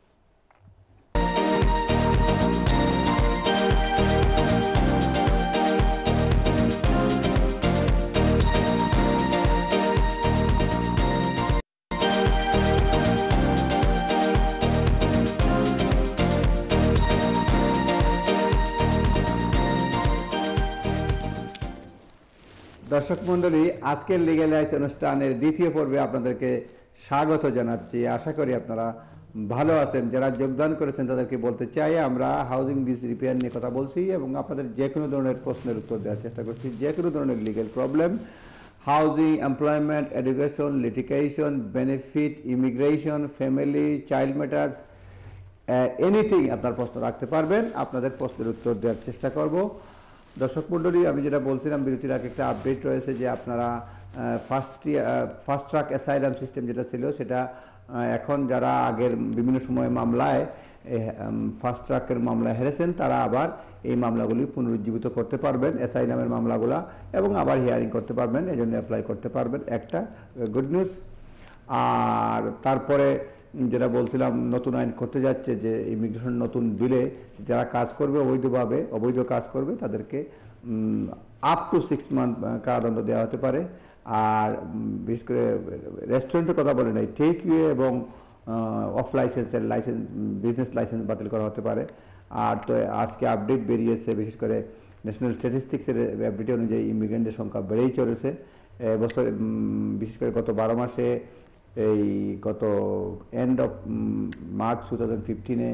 [SPEAKER 1] দর্শক মণ্ডলী, আজকের লিগ্যাল রাইটস অনুষ্ঠানের দ্বিতীয় পর্বে আপনাদেরকে স্বাগত জানাচ্ছি। আশা করি আপনারা ভালো আছেন। যারা যোগদান করেছেন তাদেরকে বলতে চাই, আমরা হাউজিং ডিজ রিপেয়ার নিয়ে কথা বলছি এবং আপনাদের যে কোনো ধরনের প্রশ্নের উত্তর দেওয়ার চেষ্টা করছি। যে কোনো ধরনের legal problem, housing, employment, education, litigation, benefit, immigration, family, child matters, anything আপনার প্রশ্ন রাখতে পারবেন। আপনাদের প্রশ্নের উত্তর দেওয়ার চেষ্টা করব। দর্শক মণ্ডলী, আমি যেটা বলছিলাম বিরতির আগে একটা আপডেট রয়েছে যে আপনারা ফাস্ট ট্র্যাক অ্যাসাইলাম সিস্টেম যেটা ছিল সেটা এখন যারা আগের বিভিন্ন সময় মামলায় ফাস্ট ট্র্যাকের মামলায় হেরেছেন তারা আবার এই মামলাগুলি পুনরুজ্জীবিত করতে পারবেন, অ্যাসাইলামের মামলাগুলা, এবং আবার হিয়ারিং করতে পারবেন, এই জন্য অ্যাপ্লাই করতে পারবেন। একটা গুড নিউজ। আর তারপরে যেটা বলছিলাম, নতুন আইন করতে যাচ্ছে যে ইমিগ্রেশন নতুন বিলে যারা কাজ করবে অবৈধভাবে, অবৈধ কাজ করবে তাদেরকে আপ টু 6 মান্থ কারাদণ্ড দেওয়া হতে পারে। আর বিশেষ করে রেস্টুরেন্টের কথা বলে নাই, টেক ইউয়ে এবং অফ লাইসেন্সের বিজনেস লাইসেন্স বাতিল করা হতে পারে। আর তো আজকে আপডেট বেরিয়েছে, বিশেষ করে ন্যাশনাল স্ট্যাটিস্টিক্সের আপডেট অনুযায়ী ইমিগ্রেন্টের সংখ্যা বেড়েই চলেছে এবছর। বিশেষ করে গত 12 মাসে, এই গত এন্ড অফ মার্চ 2015-এ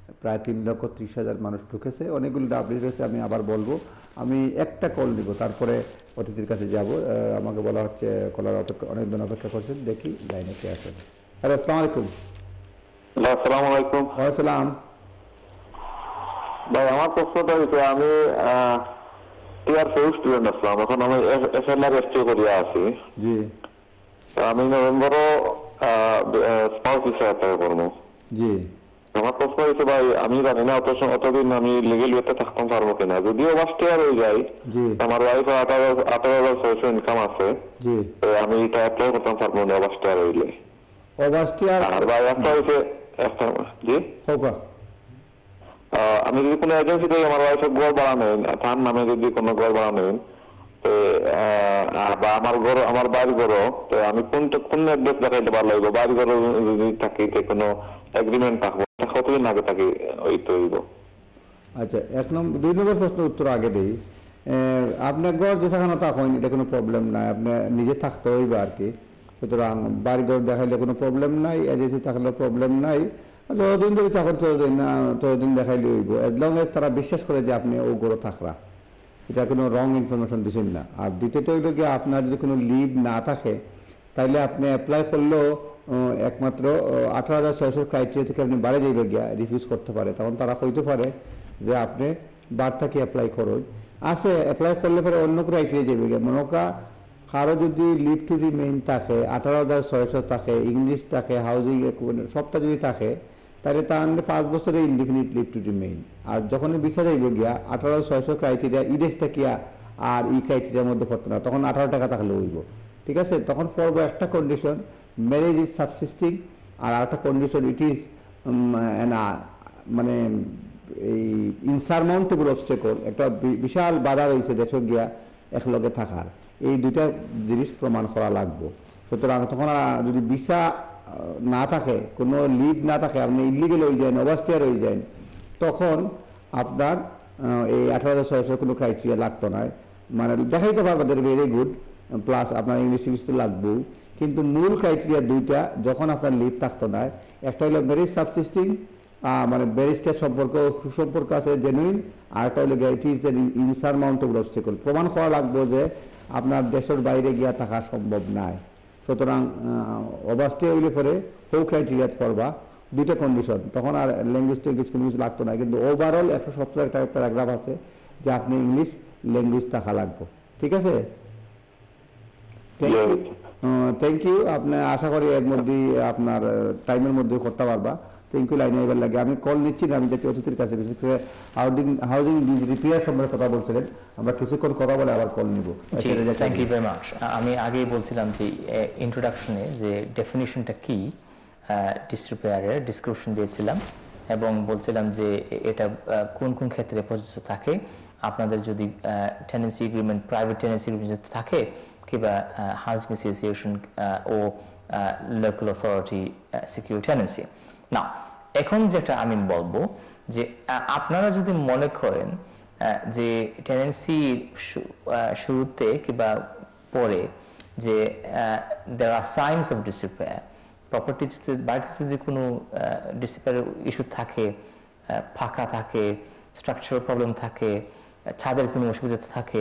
[SPEAKER 1] প্রায় 3,30,000 মানুষ ঢুকেছে, অনেকগুলো আপডেট হয়েছে। আমি আবার বলবো, আমি একটা কল দিব, তারপরে অতিথির কাছে যাব। আমাকে বলা হচ্ছে কলার অনেকজন অপেক্ষা করছেন, দেখি লাইনে কে আছেন। হ্যালো, আসসালামু আলাইকুম।
[SPEAKER 4] আসসালামু আলাইকুম।
[SPEAKER 1] ওয়ালাইকুম।
[SPEAKER 4] ভাই আমার প্রশ্নটা হচ্ছে, আমি টিয়ার 4 স্টুডেন্ট আসলাম, এখন আমি এফএলআর এসটি করিয়া আছি।
[SPEAKER 1] জি।
[SPEAKER 4] আমি নভেম্বরও স্পাউস ভিসা অ্যাপ্লাই করবো।
[SPEAKER 1] জি।
[SPEAKER 4] আমার প্রশ্ন হচ্ছে ভাই, আমি জানি না অতদিন আমি লিগেল ওয়েতে থাকতে পারবো কিনা। যদিও ফার্স্ট ইয়ার হয়ে যায়, আমার ওয়াইফ 18,600 ইনকাম আছে, আমি এটা অ্যাপ্লাই করতে পারবো না ফার্স্ট ইয়ার হইলে। আর ভাই একটা হয়েছে, জি আমি যদি কোনো এজেন্সি থেকে আমার ওয়াইফের ঘর ভাড়া নেন, তার নামে যদি কোনো ঘর ভাড়া নেন, বা আমার বাড়ির ঘরও, তো আমি কোন অ্যাড্রেস দেখাইতে ভালো লাগবে? বাড়ির ঘর যদি থাকি, কোনো এগ্রিমেন্ট থাকবো, কতদিন আগে থাকি ওই তো হইব।
[SPEAKER 1] আচ্ছা, 2 নম্বর প্রশ্ন উত্তর আগে দিই। আপনার ঘর যেখানে থাকেন, এটা কোনো প্রবলেম নাই, আপনি নিজে থাকতে হইবে আর কি। সুতরাং বাড়ি ঘর দেখাইলে কোনো প্রবলেম নাই, এজেন্সি থাকলে প্রবলেম নাই। যতদিন যদি থাকেন ততদিন দেখাইলে হইব, এজ লং এজ তারা বিশ্বাস করে যে আপনি ও ঘরে থাকরা, এটা কোনো রং ইনফরমেশন দিচ্ছেন না। আর দ্বিতীয়ত হইল কি, আপনার যদি কোনো লিভ না থাকে, তাহলে আপনি অ্যাপ্লাই করলেও একমাত্র 18,600 ক্রাইটেরিয়া থেকে আপনি বাড়ি যাইবে গিয়া রিফিউজ করতে পারে। তখন তারা কইতে পারে যে আপনি বার থেকে অ্যাপ্লাই করুন, আছে অ্যাপ্লাই করলে পরে অন্য ক্রাইটেরিয়া যাবে গিয়া। মনে কারো যদি লিভ টু রিমেইন থাকে, 18,600 থাকে, ইংলিশ থাকে, হাউজিং সবটা যদি থাকে, তাহলে তার 5 বছরের ইনডিফিনিট লিভ টু রিমেইন। আর যখন ভিসা যাইবে গিয়া 18,600 ক্রাইটেরিয়া ইদেশ থাকিয়া আর ই ক্রাইটেরিয়ার মধ্যে পড়তো না, তখন 18 টাকা থাকলে হইব। ঠিক আছে, তখন পড়বো একটা কন্ডিশন, ম্যারেজ ইজ সাবসিস্টিং, আর একটা কন্ডিশন ইট ইজ মানে এই ইনসারমাউন্টেবল অবস্টেকল, একটা বিশাল বাধা রয়েছে দেশে গিয়া একলগে থাকার। এই দুইটা জিনিস প্রমাণ করা লাগবে। সুতরাং তখন যদি ভিসা না থাকে, কোনো লিভ না থাকে, আপনি ইলিগেল হয়ে যান, ওভারস্টেয়ার হয়ে যান, তখন আপনার এই 18,600 কোনো ক্রাইটেরিয়া লাগতো না। মানে দেখাইতে পারবে ভেরি গুড, প্লাস আপনার ইংলিশ তো লাগবে। কিন্তু মূল ক্রাইটেরিয়া দুইটা, যখন আপনার লিভ থাকতো না, একটা হলো ম্যারেজ সাবসিস্টিং, মানে ব্যারিস্টার সম্পর্ক সুসম্পর্ক আছে জেনুইন, আর একটা হলো ইট ইজ ইনসারমাউন্টেবল অবস্টেকল, প্রমাণ করা লাগবে যে আপনার দেশের বাইরে গিয়া থাকা সম্ভব নাই। সুতরাং ওভারস্টে হইলে পরে ও ক্রাইটেরিয়া করবা, দুইটা কন্ডিশন, তখন আর ল্যাঙ্গুয়েজ টেঙ্গুয়েজ কোনো কিছু লাগতো না। কিন্তু ওভারঅল 117 একটা প্যারাগ্রাফ আছে যে আপনি ইংলিশ ল্যাঙ্গুয়েজ থাকা লাগবে। ঠিক আছে, থ্যাংক ইউ। আপনি আশা করি এর মধ্যে আপনার টাইমের মধ্যে করতে পারবা। Thank you. লাইনে এবার লাগে আমি কল নিচ্ছি না, আমি যাচ্ছি অতিথির কাছে। বিশেষ করে হাউজিং রিপেয়ার সম্পর্কে কথা বলছিলেন, আমরা কিছুক্ষণ কথা বলে আবার কল নিব।
[SPEAKER 2] Thank you very much. আমি আগেই বলছিলাম যে ইন্ট্রোডাকশনে যে ডেফিনিশনটা কি ডিসরিপেয়ারের ডিসক্রিপশন দিয়েছিলাম, এবং বলছিলাম যে এটা কোন কোন ক্ষেত্রে প্রযোজ্য থাকে। আপনাদের যদি tenancy agreement, private tenancy agreement থাকে, কিংবা হাউজিং অ্যাসোসিয়েশন ও লোকাল অথরিটি সিকিউর টেনেন্সি। না, এখন যেটা আমি বলবো যে আপনারা যদি মনে করেন যে টেনেন্সি শুরুতে কিংবা পরে যে there are signs of disrepair, property বাড়িতে যদি কোনো ডিসরিপেয়ার ইস্যু থাকে, ফাঁকা থাকে, স্ট্রাকচারাল প্রবলেম থাকে, ছাদের কোনো অসুবিধা থাকে,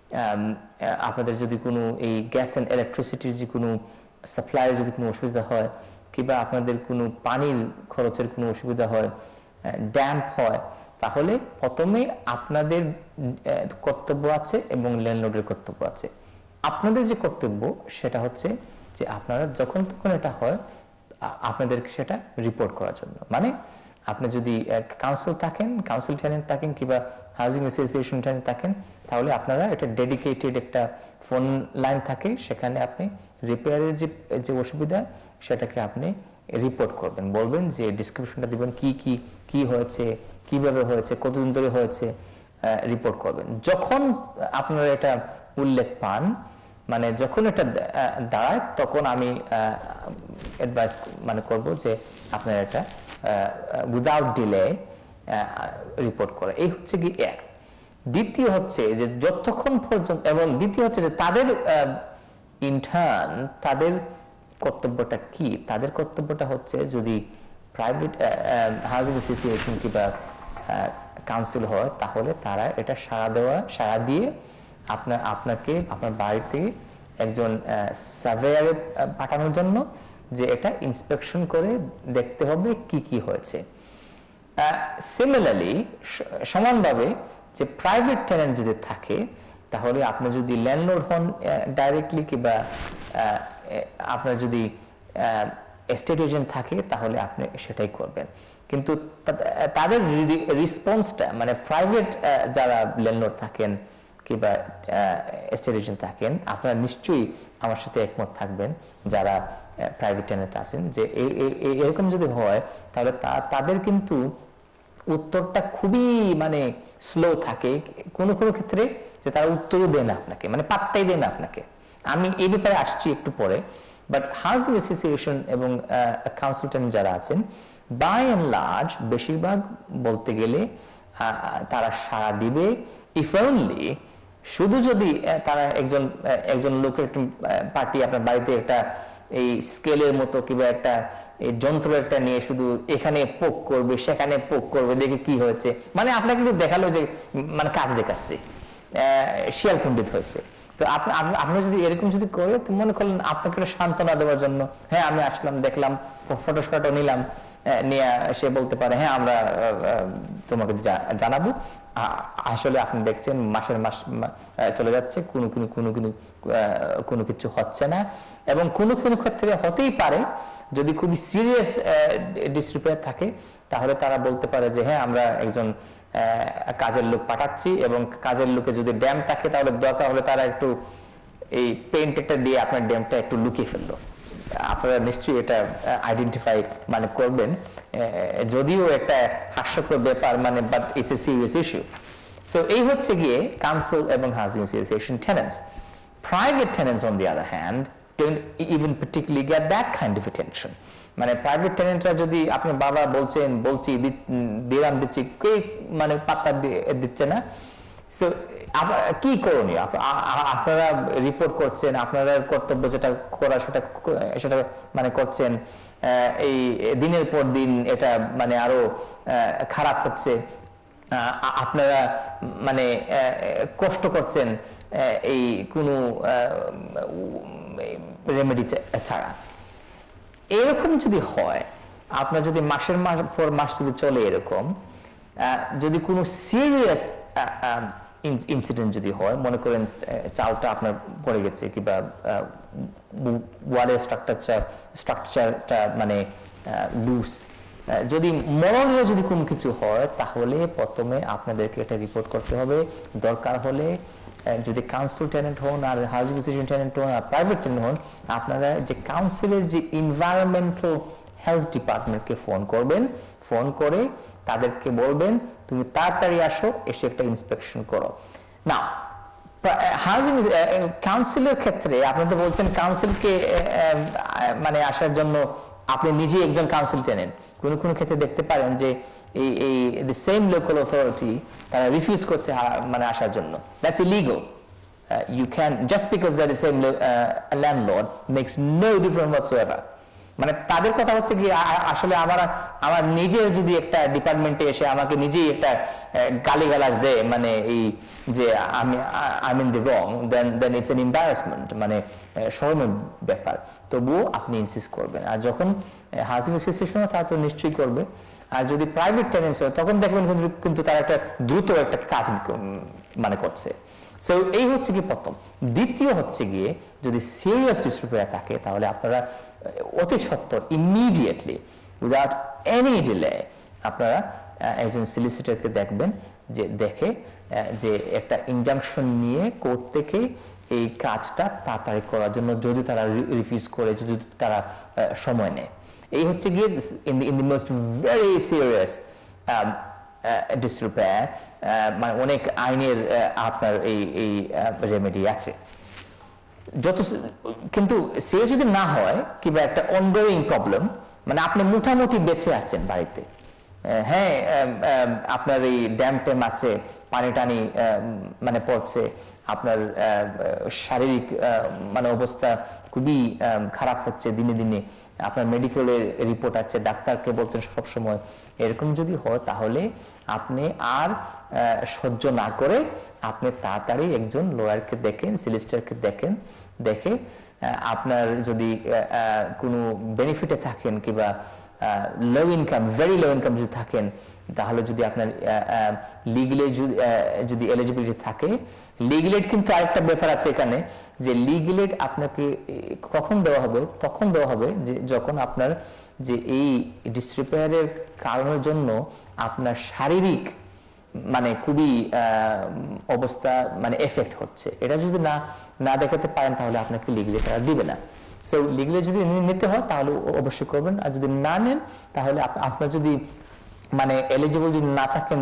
[SPEAKER 2] আপনাদের যদি কোনো এই গ্যাস অ্যান্ড ইলেকট্রিসিটির যে কোনো সাপ্লাইয়ের যদি কোনো অসুবিধা হয়, কিংবা আপনাদের কোনো পানির খরচের কোনো অসুবিধা হয়, ড্যাম্প হয়, তাহলে প্রথমে আপনাদের কর্তব্য আছে এবং ল্যান্ডলর্ডের কর্তব্য আছে। আপনাদের যে কর্তব্য সেটা হচ্ছে যে আপনারা যখন তখন এটা হয় আপনাদেরকে সেটা রিপোর্ট করার জন্য। মানে আপনি যদি কাউন্সিল থাকেন, কাউন্সিল টেনেন্ট থাকেন, কিংবা হাউজিং অ্যাসোসিয়েশন টেনেন্ট থাকেন, তাহলে আপনারা এটা ডেডিকেটেড একটা ফোন লাইন থাকে, সেখানে আপনি রিপেয়ারের যে অসুবিধা সেটাকে আপনি রিপোর্ট করবেন, বলবেন যে ডিসক্রিপশনটা দিবেন কি কি কি হয়েছে, কিভাবে হয়েছে, কতদিন ধরে হয়েছে, রিপোর্ট করবেন। যখন আপনারা এটা উল্লেখ পান, মানে যখন এটা দাঁড়ায়, তখন আমি অ্যাডভাইস করব যে আপনারা এটা উইদাউট ডিলে রিপোর্ট করে। এই হচ্ছে কি এক। দ্বিতীয় হচ্ছে যে যতক্ষণ পর্যন্ত, এবং দ্বিতীয় হচ্ছে যে তাদের ইন্টার্ন, তাদের কর্তব্যটা কি? তাদের কর্তব্যটা হচ্ছে যদি প্রাইভেট হাউজিং অ্যাসোসিয়েশন কিংবা কাউন্সিল হয় তাহলে তারা এটা সাড়া দিয়ে আপনাকে আপনার বাড়িতে একজন সার্ভেয়ারে পাঠানোর জন্য, যে এটা ইন্সপেকশন করে দেখতে হবে কি কি হয়েছে। সিমিলারলি সমানভাবে যে প্রাইভেট টেনেন্ট যদি থাকে তাহলে আপনি যদি ল্যান্ডলর্ড হন ডাইরেক্টলি কিংবা আপনার যদি এস্টেট এজেন্ট থাকে তাহলে আপনি সেটাই করবেন। কিন্তু তাদের রেসপন্সটা মানে প্রাইভেট যারা ল্যান্ডলর্ড থাকেন কিংবা এস্টেট এজেন্ট থাকেন, আপনারা নিশ্চয়ই আমার সাথে একমত থাকবেন যারা প্রাইভেট টেনেন্ট আছেন, যে এরকম যদি হয় তাহলে তাদের কিন্তু উত্তরটা খুবই মানে স্লো থাকে, কোনো কোনো ক্ষেত্রে যে তারা উত্তরও দেয় না আপনাকে, মানে পাত্তাই দেয় না আপনাকে। আমি এই ব্যাপারে আসছি একটু পরে। বাট হাউজিং অ্যাসোসিয়েশন এবং কাউন্সিল যারা আছেন বাই অ্যান্ড লার্জ বেশিরভাগ বলতে গেলে তারা সাড়া দিবে, ইফ অনলি শুধু যদি তারা একজন লোকের পার্টি আপনার বাড়িতে একটা এই স্কেলের মতো কিংবা একটা এই যন্ত্র একটা নিয়ে শুধু এখানে পোক করবে সেখানে পোক করবে দেখে কি হয়েছে, মানে আপনাকে কিন্তু দেখালো যে মানে কাজ দেখাচ্ছে, শিয়াল পণ্ডিত হয়েছে। তো আপনি যদি এরকম যদি করে তো মনে করলেন আপনাকে একটা সান্ত্বনা দেওয়ার জন্য, হ্যাঁ আমি আসলাম দেখলাম ফটোশটও নিলাম, নিয়ে সে বলতে পারে হ্যাঁ আমরা তোমাকে জানাবো। আসলে আপনি দেখছেন মাসের মাস চলে যাচ্ছে, কোনো কিছু হচ্ছে না, এবং কোনো ক্ষেত্রে হতেই পারে যদি খুবই সিরিয়াস ডিসরিপেয়ার থাকে তাহলে তারা বলতে পারে যে হ্যাঁ আমরা একজন কাজের লোক পাঠাচ্ছি, এবং কাজের লোকে যদি ড্যাম থাকে তাহলে দরকার হলে তারা একটু এই পেইন্ট একটা দিয়ে আপনার ড্যামটা একটু লুকিয়ে ফেললো। আপনারা নিশ্চয়ই এটা আইডেন্টিফাই মানে করবেন, যদিও একটা হাস্যকর ব্যাপার মানে, but it's a serious issue. So এই হচ্ছে গিয়ে কাউন্সিল এবং housing association tenants. Private tenants on the other hand don't even particularly get that kind of attention. মানে প্রাইভেট টেনেন্টরা যদি আপনি বাবা বলছি দিলাম দিচ্ছি মানে পাত্তা দিচ্ছে না, সো কি করণীয়? আপনারা রিপোর্ট করছেন, আপনারা কর্তব্য যেটা করা সেটা মানে করছেন, এই দিনের পর দিন এটা মানে আরো খারাপ হচ্ছে, আপনারা মানে কষ্ট করছেন এই কোনো রেমেডি ছাড়া। এরকম যদি হয়, আপনার যদি মাসের পর মাস যদি চলে এরকম, যদি কোনো সিরিয়াস ইনসিডেন্ট যদি হয়, মনে করেন চালটা আপনার পড়ে গেছে কিংবা ওয়ালের স্ট্রাকচারটা মানে লুজ, যদি মরণীয় যদি কোনো কিছু হয় তাহলে প্রথমে আপনাদেরকে এটা রিপোর্ট করতে হবে। দরকার হলে যদি কাউন্সিল টেনেন্ট হন আর হাউজিং অ্যাসোসিয়েশন টেনেন্ট হন আর প্রাইভেট টেনেন্ট হন, আপনারা যে কাউন্সিলের যে এনভায়রনমেন্টাল হেলথ ডিপার্টমেন্টকে ফোন করবেন, ফোন করে তাদেরকে বলবেন তুমি তাড়াতাড়ি আসো, এসে একটা ইন্সপেকশন করো। না হাউজিং কাউন্সিলের ক্ষেত্রে আপনি তো বলছেন কাউন্সিলকে মানে আসার জন্য আপনি নিজে একজন কাউন্সিল টেনেন্ট, কোনো ক্ষেত্রে দেখতে পারেন যে এই the same local authority তারা রিফিউজ করছে মানে আসার জন্য। That's illegal. You can just because they're the same landlord makes no difference whatsoever. মানে তাদের কথা হচ্ছে কি আসলে আমার নিজের যদি একটা ডিপার্টমেন্টে এসে আমাকে নিজেই একটা গালিগালাজ দেয় মানে এই যে আমি in the wrong, then it's an embarrassment, মানে শরমের ব্যাপার, তবুও আপনি ইনসিস্ট করবেন। আর যখন হাউজিং অ্যাসোসিয়েশন তারা তো নিশ্চয়ই করবে, আর যদি প্রাইভেট টেনেন্টস হয় তখন দেখবেন কিন্তু তারা একটা দ্রুত একটা কাজ মানে করছে। সো এই হচ্ছে কি প্রথম। দ্বিতীয় হচ্ছে গিয়ে যদি সিরিয়াস ডিসরিপেয়ার থাকে তাহলে আপনারা অতি সত্বর ইমিডিয়েটলি উইদাউট এনি ডিলে আপনারা একজন সলিসিটরকে দেখবেন, যে দেখে যে একটা ইনজাংশন নিয়ে কোর্ট থেকে এই কাজটা তাড়াতাড়ি করার জন্য, যদি তারা রিফিউজ করে, যদি তারা সময় নেয়। এই হচ্ছে গিয়ে in the most very serious disrepair, মানে অনেক আইনের আপনার এই রেমেডি আছে। কিন্তু সে যদি না হয় কিংবা একটা অনগোয়িং প্রবলেম, মানে আপনি মোটামুটি বেঁচে আছেন বাড়িতে, হ্যাঁ আপনার এই ড্যাম ট্যাম আছে, পানি টানি মানে পড়ছে, আপনার শারীরিক মানে অবস্থা খুবই খারাপ হচ্ছে দিনে দিনে, আপনার মেডিকেলের রিপোর্ট আছে, ডাক্তারকে বলতেন সবসময়, এরকম যদি হয় তাহলে আপনি আর সহ্য না করে আপনি তাড়াতাড়ি একজন লয়ারকে দেখেন, সলিসিটরকে দেখেন, দেখে আপনার যদি কোনো বেনিফিটে থাকেন কিংবা low income, very low income যদি থাকেন, তাহলে যদি আপনার লিগ্যালি যদি এলিজিবিলিটি থাকে, লিগ্যাল এইড কিন্তু আরেকটা ব্যাপার আছে এখানে, যে লিগ্যাল এইড আপনাকে কখন দেওয়া হবে, তখন দেওয়া হবে যে যখন আপনার যে এই ডিসরিপেয়ারের কারণের জন্য আপনার শারীরিক মানে খুবই অবস্থা মানে এফেক্ট হচ্ছে, এটা যদি না দেখাতে পারেন তাহলে আপনাকে লিগ্যাল এইড তারা দিবে না। সো লিগ্যাল এইড যদি নিতে হয় তাহলে অবশ্যই করবেন, আর যদি না নেন তাহলে আপনার যদি মানে এলিজিবল যদি না থাকেন,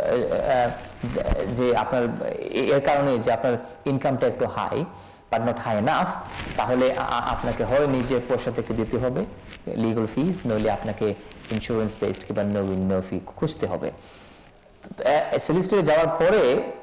[SPEAKER 2] যে আপনার এর কারণে যে আপনার ইনকামটা একটু high but not high enough, তাহলে আপনাকে হয় নিজের পয়সা থেকে দিতে হবে লিগাল ফিস, নইলে আপনাকে ইন্স্যুরেন্স বেসড কিংবা নো ফি খুঁজতে হবে। সলিসিটরে যাওয়ার পরে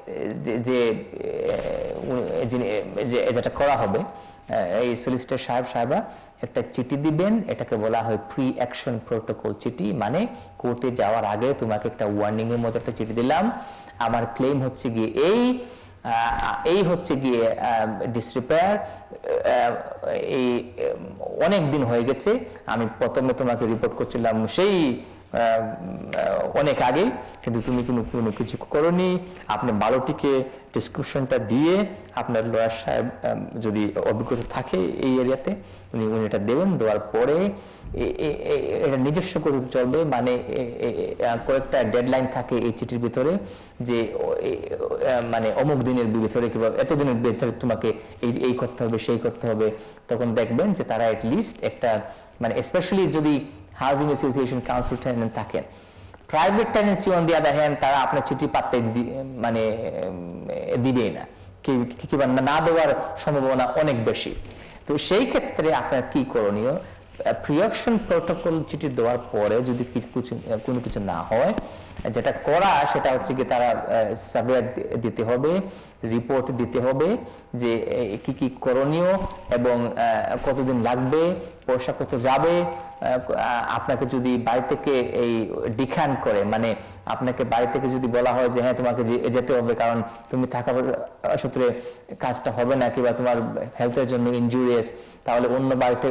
[SPEAKER 2] যেটা করা হবে, এই সলিসিটর সাহেবা একটা চিঠি দিবেন, এটাকে বলা হয় প্রি অ্যাকশন প্রোটোকল চিঠি, মানে কোর্টে যাওয়ার আগে তোমাকে একটা ওয়ার্নিং এর মতো একটা চিঠি দিলাম, আমার ক্লেম হচ্ছে গিয়ে এই হচ্ছে গিয়ে ডিসরিপেয়ার, এই অনেক দিন হয়ে গেছে, আমি প্রথমে তোমাকে রিপোর্ট করছিলাম সেই অনেক আগে, কিন্তু তুমি কোনো কিছু করনি। আপনি 12টিকে ডিসক্রিপশনটা দিয়ে আপনার লয়ার সাহেব যদি অভিজ্ঞতা থাকে এই এরিয়াতে উনি এটা দেবেন, দেওয়ার পরে এটা নিজস্ব পদ্ধতি চলবে, মানে কয়েকটা ডেডলাইন থাকে এই চিঠির ভিতরে, যে মানে অমুক দিনের ভিতরে কিংবা এত দিনের ভিতরে তোমাকে এই করতে হবে, সেই করতে হবে। তখন দেখবেন যে তারা এটলিস্ট একটা মানে স্পেশালি যদি হাউজিং অ্যাসোসিয়েশন কাউন্সিল টেনেন্ট থাকেন, private tenancy on the other hand, তারা আপনার চিঠি পাত্তে মানে দিবেই না, কিংবা না দেওয়ার সম্ভাবনা অনেক বেশি। তো সেই ক্ষেত্রে আপনার কি করণীয়, প্রিঅ্যাকশন প্রোটোকল চিঠি দেওয়ার পরে যদি কোনো কিছু না হয়, যেটা করা সেটা হচ্ছে কি তারা সার্ভে দিতে হবে, রিপোর্ট দিতে হবে যে কি করণীয় এবং কতদিন লাগবে, পয়সা কত যাবে। আপনাকে যদি বাড়ি থেকে এই ডিখান করে, মানে আপনাকে বাড়ি থেকে যদি বলা হয় যে হ্যাঁ তোমাকে যেতে হবে কারণ তুমি থাকার সূত্রে কাজটা হবে না কিংবা তোমার হেলথের জন্য ইনজুরিয়াস, তাহলে অন্য বাড়িতে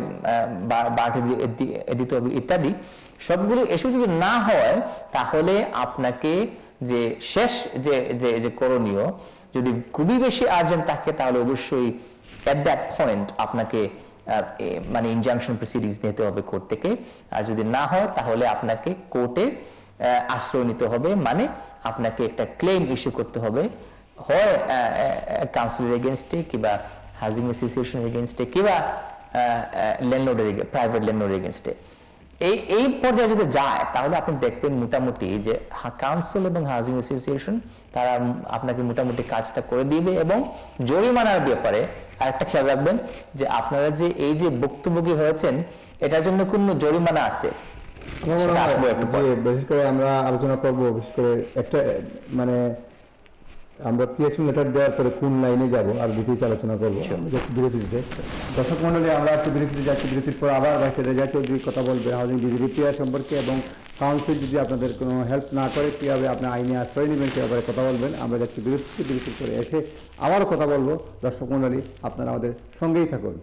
[SPEAKER 2] দিতে হবে ইত্যাদি, সবগুলো এসব যদি না হয় তাহলে আপনাকে যে শেষ যে করণীয়, যদি খুবই বেশি আর্জেন্ট থাকে তাহলে অবশ্যই এট দ্যাট পয়েন্ট আপনাকে মানে ইনজাংশন প্রসিডিংস নিতে হবে কোর্ট থেকে। আর যদি না হয় তাহলে আপনাকে কোর্টে আশ্রয় নিতে হবে, মানে আপনাকে একটা ক্লেম ইস্যু করতে হবে, হয় কাউন্সিলের এগেনস্টে কিংবা হাউজিং অ্যাসোসিয়েশনের এগেনস্টে কিংবা ল্যান্ডলর্ডের প্রাইভেট ল্যান্ডলর্ডের এগেনস্টে। এই পর্যায়ে যদি যায় তাহলে আপনি দেখবেন মোটামুটি যে কাউন্সিল এবং হাউজিং অ্যাসোসিয়েশন তারা আপনাকে মোটামুটি কাজটা করে দিবে। এবং জরিমানার ব্যাপারে আরেকটা খেয়াল রাখবেন যে আপনারা যে এই যে ভুক্তভোগী হয়েছেন এটার জন্য কোনো জরিমানা আছে,
[SPEAKER 1] বিশেষ করে আমরা আলোচনা করব, বিশেষ করে একটা মানে আমরা প্রিঅ্যাকশন লেটার দেওয়ার পরে কোন লাইনে যাব আর ডিটেইলস আলোচনা করবো বিরতিতে। দর্শক মন্ডলী, আমরা একটু বিরতিতে যাচ্ছি, বিরতির পর আবার বারিস্টার রেজা চৌধুরী কথা বলবে হাউজিং রিপেয়ার সম্পর্কে এবং কাউন্সিল যদি আপনাদের কোনো হেল্প না করে কীভাবে আপনি আইনে আশ্রয় নেবেন সে ব্যাপারে কথা বলবেন। আমরা যাচ্ছি বিরতিতে, বিরতির পরে এসে আবারও কথা বলবো। দর্শক মন্ডলী, আপনারা আমাদের সঙ্গেই থাকুন।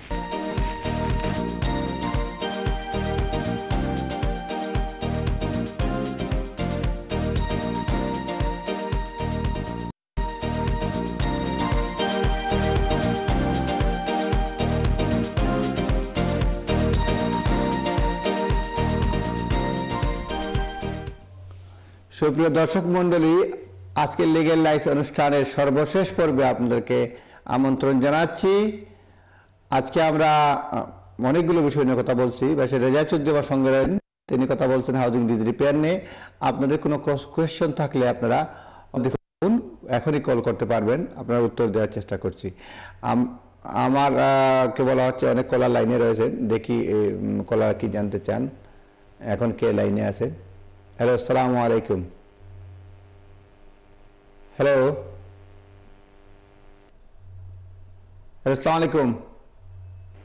[SPEAKER 1] সুপ্রিয় দর্শক মন্ডলী, আজকের লিগ্যাল লাইফ অনুষ্ঠানের সর্বশেষ পর্বে আপনাদেরকে আমন্ত্রণ জানাচ্ছি। আজকে আমরা অনেকগুলো বিষয় নিয়ে কথা বলছি। ব্যারিস্টার রেজা চৌধুরী আমার সঙ্গে রয়েছেন, তিনি কথা বলছেন হাউজিং রিপেয়ার নিয়ে। আপনাদের কোনো কোয়েশ্চন থাকলে আপনারা এখনই কল করতে পারবেন, আপনারা উত্তর দেওয়ার চেষ্টা করছি। আমার কে বলা হচ্ছে অনেক কলার লাইনে রয়েছেন, দেখি কলার কি জানতে চান। এখন কে লাইনে আছে? হ্যালো, আসসালামু আলাইকুম। হ্যালো, আসসালামু আলাইকুম।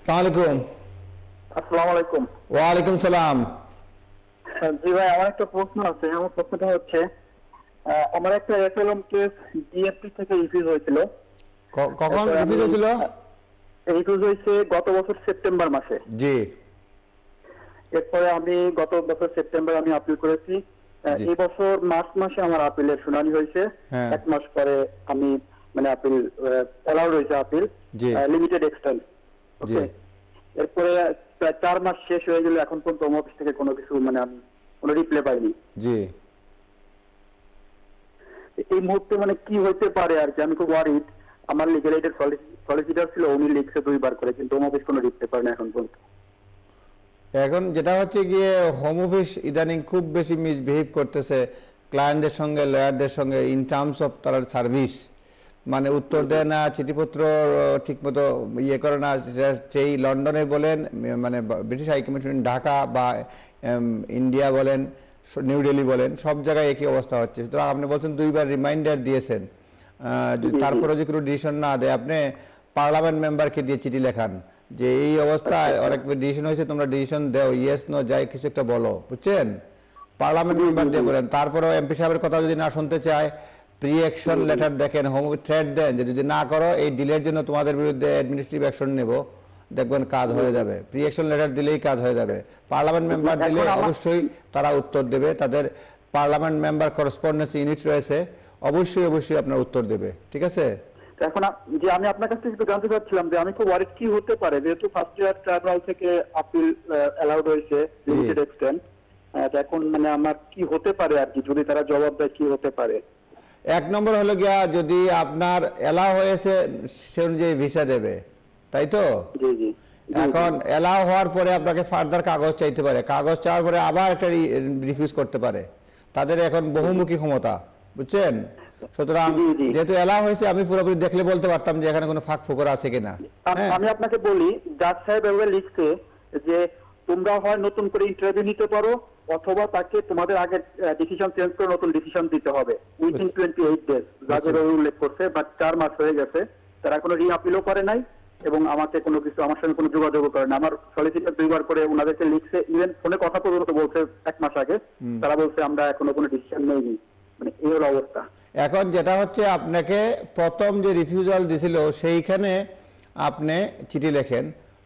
[SPEAKER 1] আলাইকুম।
[SPEAKER 5] আসসালামু আলাইকুম।
[SPEAKER 1] ওয়ালাইকুম সালাম।
[SPEAKER 5] জি ভাই, আমার একটা প্রশ্ন আছে। আমার প্রশ্নটা হচ্ছে, আমার একটা অ্যাসাইলাম কেস ডিএফটি থেকে রিফিউজ হয়েছিল।
[SPEAKER 1] কখন রিফিউজ হয়েছিল?
[SPEAKER 5] রিফিউজ হয়েছে গত বছর সেপ্টেম্বর মাসে।
[SPEAKER 1] জি।
[SPEAKER 5] এরপরে আমি গত বছর সেপ্টেম্বর আমি আপিল করেছি। এই বছর মার্চ মাসে আমার আপিলের শুনানি হয়েছে। 1 মাস পরে আমি মানে আপিল অ্যালাউড হয়েছে, আপিল লিমিটেড এক্সটেন্ড। ওকে, এরপরে প্রায় 4 মাস শেষ হয়ে গেল, এখন পর্যন্ত হোম অফিস থেকে কোনো কিছু মানে আমি কোনো রিপ্লাই পাইনি।
[SPEAKER 1] জি।
[SPEAKER 5] এই মুহূর্তে মানে কি হইতে পারে আর কি, আমি খুব ওয়ারিড। আমার লিগ্যাল এইডের সলিসিটার ছিল, উনি লিখছে 2 বার করে, কিন্তু হোম অফিস কোনো রিপ্লাই পায় না এখন পর্যন্ত।
[SPEAKER 1] এখন যেটা হচ্ছে গিয়ে হোম অফিস ইদানিং খুব বেশি মিসবিহেভ করতেছে ক্লায়েন্টদের সঙ্গে, লয়ারদের সঙ্গে, ইন টার্মস অফ তার সার্ভিস। মানে উত্তর দেয় না, চিঠিপত্র ঠিকমতো ইয়ে করে না। সেই লন্ডনে বলেন, মানে ব্রিটিশ হাইকমিশন ঢাকা বা ইন্ডিয়া বলেন, নিউ দিল্লি বলেন, সব জায়গায় একই অবস্থা হচ্ছে। সুতরাং আপনি বলছেন 2 বার রিমাইন্ডার দিয়েছেন, তারপরে যে কোনো ডিসিশন না দেয়, আপনি পার্লামেন্ট মেম্বারকে দিয়ে চিঠি লেখান যে এই অবস্থায় অনেক ডিসিশন হয়েছে, তোমরা ডিসিশন দাও, ইয়েস নো যাই কিছু একটা বলো, বুঝছেন? পার্লামেন্ট মেম্বার দিয়ে বলেন। তারপরেও এমপি সাহেবের কথা যদি না শুনতে চায়, প্রি অ্যাকশন লেটার দেখেন, হোম থ্রেট দেন যে যদি না করো এই ডিলের জন্য তোমাদের বিরুদ্ধে অ্যাডমিনিস্ট্রেটিভ অ্যাকশন নেব, দেখবেন কাজ হয়ে যাবে। প্রি অ্যাকশন লেটার দিলেই কাজ হয়ে যাবে। পার্লামেন্ট মেম্বার দিলে অবশ্যই তারা উত্তর দেবে, তাদের পার্লামেন্ট মেম্বার করেসপন্ডেন্স ইউনিট রয়েছে, অবশ্যই অবশ্যই আপনার উত্তর দেবে। ঠিক আছে?
[SPEAKER 5] এখন যে আমি আপনার কাছ থেকে একটু জানতে চাচ্ছিলাম যে আমি খুব ওয়ারিড কি হতে পারে, যেহেতু ফার্স্ট ইয়ার ট্রাইব্যুনাল থেকে আপিল অ্যালাউড হয়েছে লিমিটেড এক্সটেন্ড, এখন মানে আমার কি হতে পারে আর কি, যদি তারা জবাব দেয় কি হতে পারে?
[SPEAKER 1] 1 নম্বর হলো গিয়া, যদি আপনার এলাও হয়েছে সে অনুযায়ী ভিসা দেবে, তাই তো?
[SPEAKER 5] জি জি।
[SPEAKER 1] এখন এলাও হওয়ার পরে আপনাকে ফার্দার কাগজ চাইতে পারে, কাগজ চাওয়ার পরে আবার একটা রিফিউজ করতে পারে। তাদের এখন বহুমুখী ক্ষমতা, বুঝছেন? সুতরাং যেহেতু এলাও হয়েছে, আমি পুরোপুরি দেখলে বলতে পারতাম যে এখানে কোনো ফাঁক ফোকর আছে কিনা।
[SPEAKER 5] আমি আপনাকে বলি, জাজ সাহেব এভাবে লিখছে যে তোমরা হয় নতুন করে ইন্টারভিউ নিতে পারো, অথবা তাকে তোমাদের আগের ডিসিশন চেঞ্জ করে নতুন ডিসিশন দিতে হবে উইথিন 28 ডেজ। জাজের উল্লেখ করছে, বাট 4 মাস হয়ে গেছে, তারা কোনো রি আপিলও করে নাই এবং আমাকে কোনো কিছু, আমার সঙ্গে কোনো যোগাযোগও করে না। আমার সলিসিটার 2 বার করে ওনাদেরকে লিখছে, ইভেন ফোনে কথা পর্যন্ত বলছে 1 মাস আগে, তারা বলছে আমরা এখনো কোনো ডিসিশন নেইনি। মানে এই হলো অবস্থা।
[SPEAKER 1] এখন যেটা হচ্ছে, আপনাকে প্রথম যে রিফিউজাল দিছিল সেইখানে আপনি চিঠি লেখেন,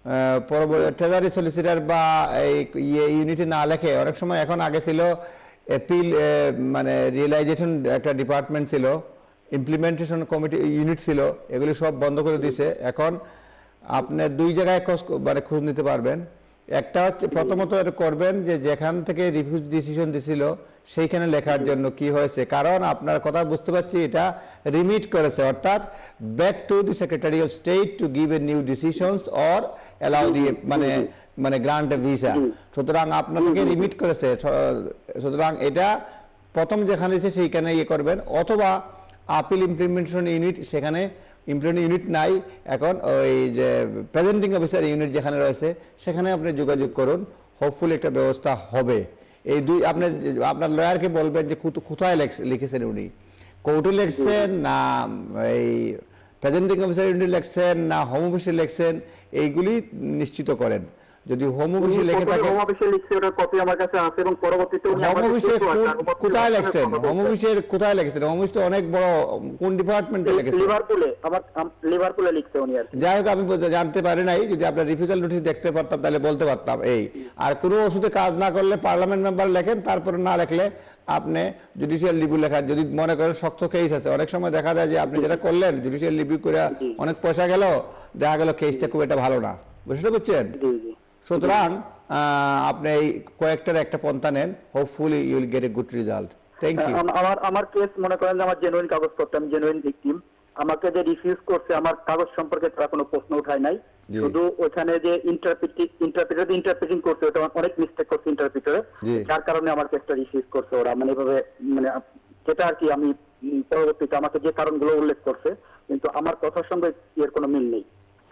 [SPEAKER 1] ট্রেজারি সলিসিটার বা এই ইউনিটে না লেখে অনেক সময়। এখন আগে ছিল অ্যাপিল মানে রিয়েলাইজেশন একটা ডিপার্টমেন্ট ছিল, ইমপ্লিমেন্টেশন কমিটি ইউনিট ছিল, এগুলি সব বন্ধ করে দিয়েছে। এখন আপনি 2 জায়গায় খোঁজ নিতে পারবেন। একটা হচ্ছে প্রথমত এটা করবেন যে যেখান থেকে রিফিউজ ডিসিশন দিছিল সেইখানে লেখার জন্য কি হয়েছে, কারণ আপনার কথা বুঝতে পারছি এটা রিমিট করেছে, অর্থাৎ back to the secretary of state to give a new decisions or allow the মানে গ্রান্ট এ ভিসা। সুতরাং আপনাকে রিমিট করেছে, সুতরাং এটা প্রথম যেখানে দিয়েছে সেইখানে ইয়ে করবেন, অথবা আপিল ইমপ্লিমেন্টেশন ইউনিট, সেখানে ইমপ্লিমেন্ট ইউনিট নাই, এখন ওই যে প্রেজেন্টিং অফিসার ইউনিট যেখানে রয়েছে সেখানে আপনি যোগাযোগ করুন, হোপফুলি একটা ব্যবস্থা হবে। এই আপনি আপনার লয়ারকে বলবেন যে কোথায় লিখেছেন উনি, কোর্টে লিখছেন না এই প্রেজেন্টিং অফিসার ইউনিট লিখছেন না হোম অফিসে লিখছেন, এইগুলি নিশ্চিত করেন। যদি হোম অফিসে লিখে থাকে,
[SPEAKER 5] হোম অফিসে লিখছে, ওটার কপি আমার কাছে আছে এবং পরবর্তীতে উনি
[SPEAKER 1] হোম অফিসে কোথায় লিখছেন, হোম অফিসের কোথায় লিখেছেন? হোম অফিস তো অনেক বড়, কোন ডিপার্টমেন্টে লিখেছেন?
[SPEAKER 5] লিভারপুলে, আমার লিভারপুলে লিখছে উনি আর কি।
[SPEAKER 1] যাই হোক, আমি জানতে পারি নাই, যদি আপনার রিফিউজাল নোটিশ দেখতে পারতাম তাহলে বলতে পারতাম। এই আর কোনো ওষুধে কাজ না করলে পার্লামেন্ট মেম্বার লেখেন, তারপরে না লিখলে আপনি জুডিশিয়াল রিভিউ লেখান। যদি মনে করেন শক্ত কেস আছে, অনেক সময় দেখা যায় যে আপনি যেটা করলেন জুডিশিয়াল রিভিউ করে অনেক পয়সা গেল, দেখা গেল কেসটা খুব একটা ভালো না, বুঝতে পারছেন? সুতরাং আপনি এই কয়েকটার একটা পন্থা নেন, hopefully you will get a good result. Thank you.
[SPEAKER 5] আমার কেস মনে করেন যে আমার জেনুইন কাগজপত্র, আমি জেনুইন ভিকটিম। আমাকে যে রিফিউজ করছে, আমার কাগজ সম্পর্কে তারা কোনো প্রশ্ন উঠায় নাই, শুধু ওখানে যে ইন্টারপ্রিটিং করছে, ওটা অনেক মিস্টেক করছে ইন্টারপ্রিটারে, যার কারণে আমার কেসটা রিফিউজ করছে ওরা। মানে এভাবে মানে যেটা আর কি, আমি পরবর্তীতে আমাকে যে কারণগুলো উল্লেখ করছে, কিন্তু আমার কথার সঙ্গে এর কোনো মিল নেই।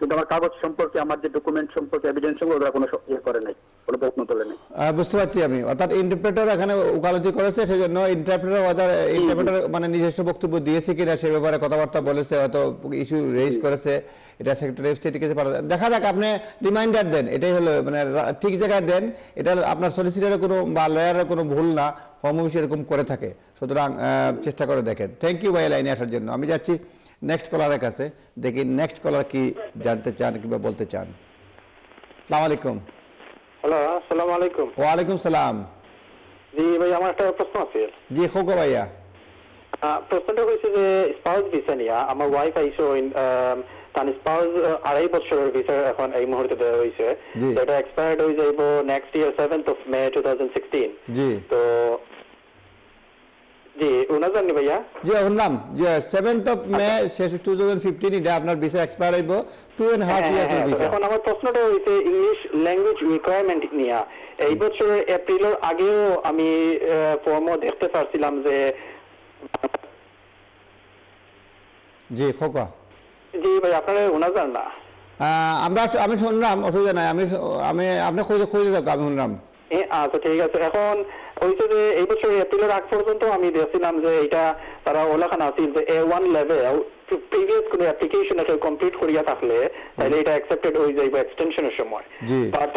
[SPEAKER 5] কিন্তু আমার কাগজ সম্পর্কে, আমার যে ডকুমেন্ট সম্পর্কে, এভিডেন্স সম্পর্কে ওরা কোনো ইয়ে করে নাই, কোনো প্রশ্ন তোলে নাই।
[SPEAKER 1] বুঝতে পারছি আমি, অর্থাৎ ইন্টারপ্রেটার এখানে ওকালতি করেছে, সেজন্য ইন্টারপ্রেটার মানে নিজস্ব বক্তব্য দিয়েছে কিনা সে ব্যাপারে কথাবার্তা বলেছে, হয়তো ইস্যু রেজ করেছে, এটা সেক্রেটারি অফ স্টেটের কাছে পাঠাতে। দেখা যাক, আপনি রিমাইন্ডার দেন, এটাই হলো মানে ঠিক জায়গায় দেন, এটা আপনার সলিসিটারের কোনো বা লয়ারের কোনো ভুল না, হোম অফিস এরকম করে থাকে, সুতরাং চেষ্টা করে দেখেন। থ্যাংক ইউ ভাই লাইনে আসার জন্য। আমি যাচ্ছি নেক্সট কলারের কাছে, দেখি নেক্সট কলার কি জানতে চান কিংবা বলতে চান। আসসালামু আলাইকুম।
[SPEAKER 6] হ্যালো, আসসালামু আলাইকুম।
[SPEAKER 1] ওয়ালাইকুম সালাম।
[SPEAKER 6] জি ভাই, আমার একটা প্রশ্ন আছে।
[SPEAKER 1] জি খোকো ভাইয়া।
[SPEAKER 6] প্রশ্নটা হয়েছে যে স্পাউস ভিসা নিয়ে আমার ওয়াইফ আইসো, তার স্পাউস 2.5 বছরের ভিসা এখন এই মুহূর্তে দেওয়া হয়েছে, যেটা এক্সপায়ার্ড হয়ে যাইব next year 7th of May 2016।
[SPEAKER 1] জি
[SPEAKER 6] তো জি ওনা জানি ভাইয়া।
[SPEAKER 1] জি শুনলাম যে 7th of May শেষ 2015 এটা আপনার ভিসা এক্সপায়ার হইব, 2.5 ইয়ার্স এর ভিসা।
[SPEAKER 6] এখন আমার প্রশ্নটা হইছে ইংলিশ ল্যাঙ্গুয়েজ রিকোয়ারমেন্ট নিয়ে। এই বছরের এপ্রিলের আগেও আমি ফর্মও দেখতে পারছিলাম যে।
[SPEAKER 1] জি খোকা।
[SPEAKER 6] জি ভাই, আপনারা ওনা জান না?
[SPEAKER 1] আমি শুনলাম, অসুবিধা নাই, আমি আপনি খুঁজে দেখো, আমি শুনলাম।
[SPEAKER 6] আচ্ছা ঠিক আছে। এখন হয়েছে যে এই বছর এপ্রিলের আগ পর্যন্ত আমি দেখছিলাম যে এটা তারা ওলাখান আছিল যে A1 লেভেল প্রিভিয়াস কোনো অ্যাপ্লিকেশন একটা কমপ্লিট করিয়া থাকলে তাহলে এটা অ্যাকসেপ্টেড হয়ে যাইবে এক্সটেনশনের সময়। বাট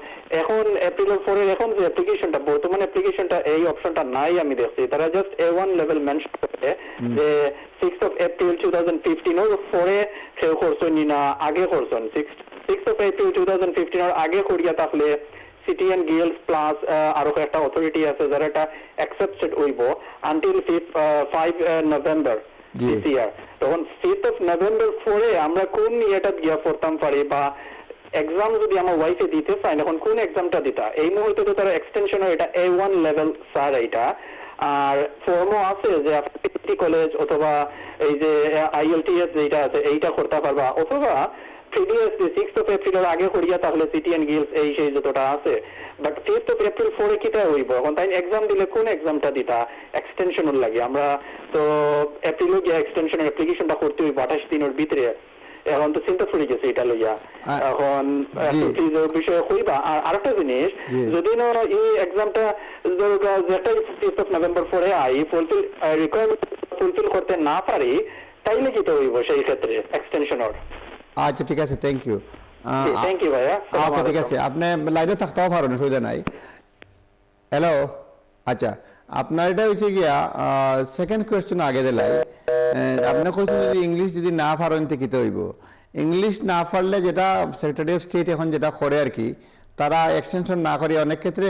[SPEAKER 6] এখন এপ্রিলের পরে এখন যে অ্যাপ্লিকেশনটা, বর্তমান অ্যাপ্লিকেশনটা এই অপশনটা নাই আমি দেখছি। তারা জাস্ট A1 লেভেল মেনশন করে যে 6th of April 2015 এর পরে কেউ করছেন না আগে করছেন। 6th of April 2015 এর আগে করিয়া থাকলে সিটি এন্ড গিল্ডস প্লাস আরো একটা অথরিটি আছে যারা এটা অ্যাকসেপ্টেড হইব আনটিল 5 নভেম্বর দিস ইয়ার। তখন 5th of November পরে আমরা কোন এটা গিয়া পড়তাম পারি, বা এক্সাম যদি আমার ওয়াইফে দিতে চাই এখন কোন এক্সামটা দিতা? এই মুহূর্তে তো তারা এক্সটেনশন এটা A1 লেভেল স্যার এইটা, আর ফর্মও আছে যে আপনি কলেজ অথবা এই যে IELTS যেটা আছে এইটা করতে পারবা, অথবা প্রিভিয়াসলি 6th of April এর আগে করিয়া তাহলে সিটি এন্ড গিল্ডস এই সেই যতটা আছে। বাট 5th of April পরে কিটা হইব? এখন তাই এক্সাম দিলে কোন এক্সামটা দিতা এক্সটেনশনের লাগে? আমরা তো এপ্রিলে গিয়া এক্সটেনশনের অ্যাপ্লিকেশনটা করতে হইব 28 দিনের ভিতরে। এখন তো চিন্তা পড়ে গেছে এটা লইয়া। এখন প্লিজ ওই বিষয়ে কইবা। আর আরেকটা জিনিস, যদি না এই এক্সামটা যেটা 5th of November পরে ফুলফিল রিকোয়ারমেন্ট ফুলফিল করতে না পারি তাইলে কিটা হইব সেই ক্ষেত্রে এক্সটেনশনের?
[SPEAKER 1] আচ্ছা ঠিক আছে, থ্যাংক ইউ।
[SPEAKER 6] থ্যাংক ইউ ভাইয়া।
[SPEAKER 1] ওকে ঠিক আছে, আপনি লাইনে থাকতেও পারেন, অসুবিধা নাই। হ্যালো, আচ্ছা আপনার এটা হয়েছে গিয়া সেকেন্ড কোয়েশ্চন আগে দিলাই, আপনার কোয়েশ্চন যদি ইংলিশ যদি না পারেন তো কিতে হইব? ইংলিশ না পারলে যেটা সেক্রেটারি অফ স্টেট এখন যেটা করে আর কি, তারা এক্সটেনশন না করে অনেক ক্ষেত্রে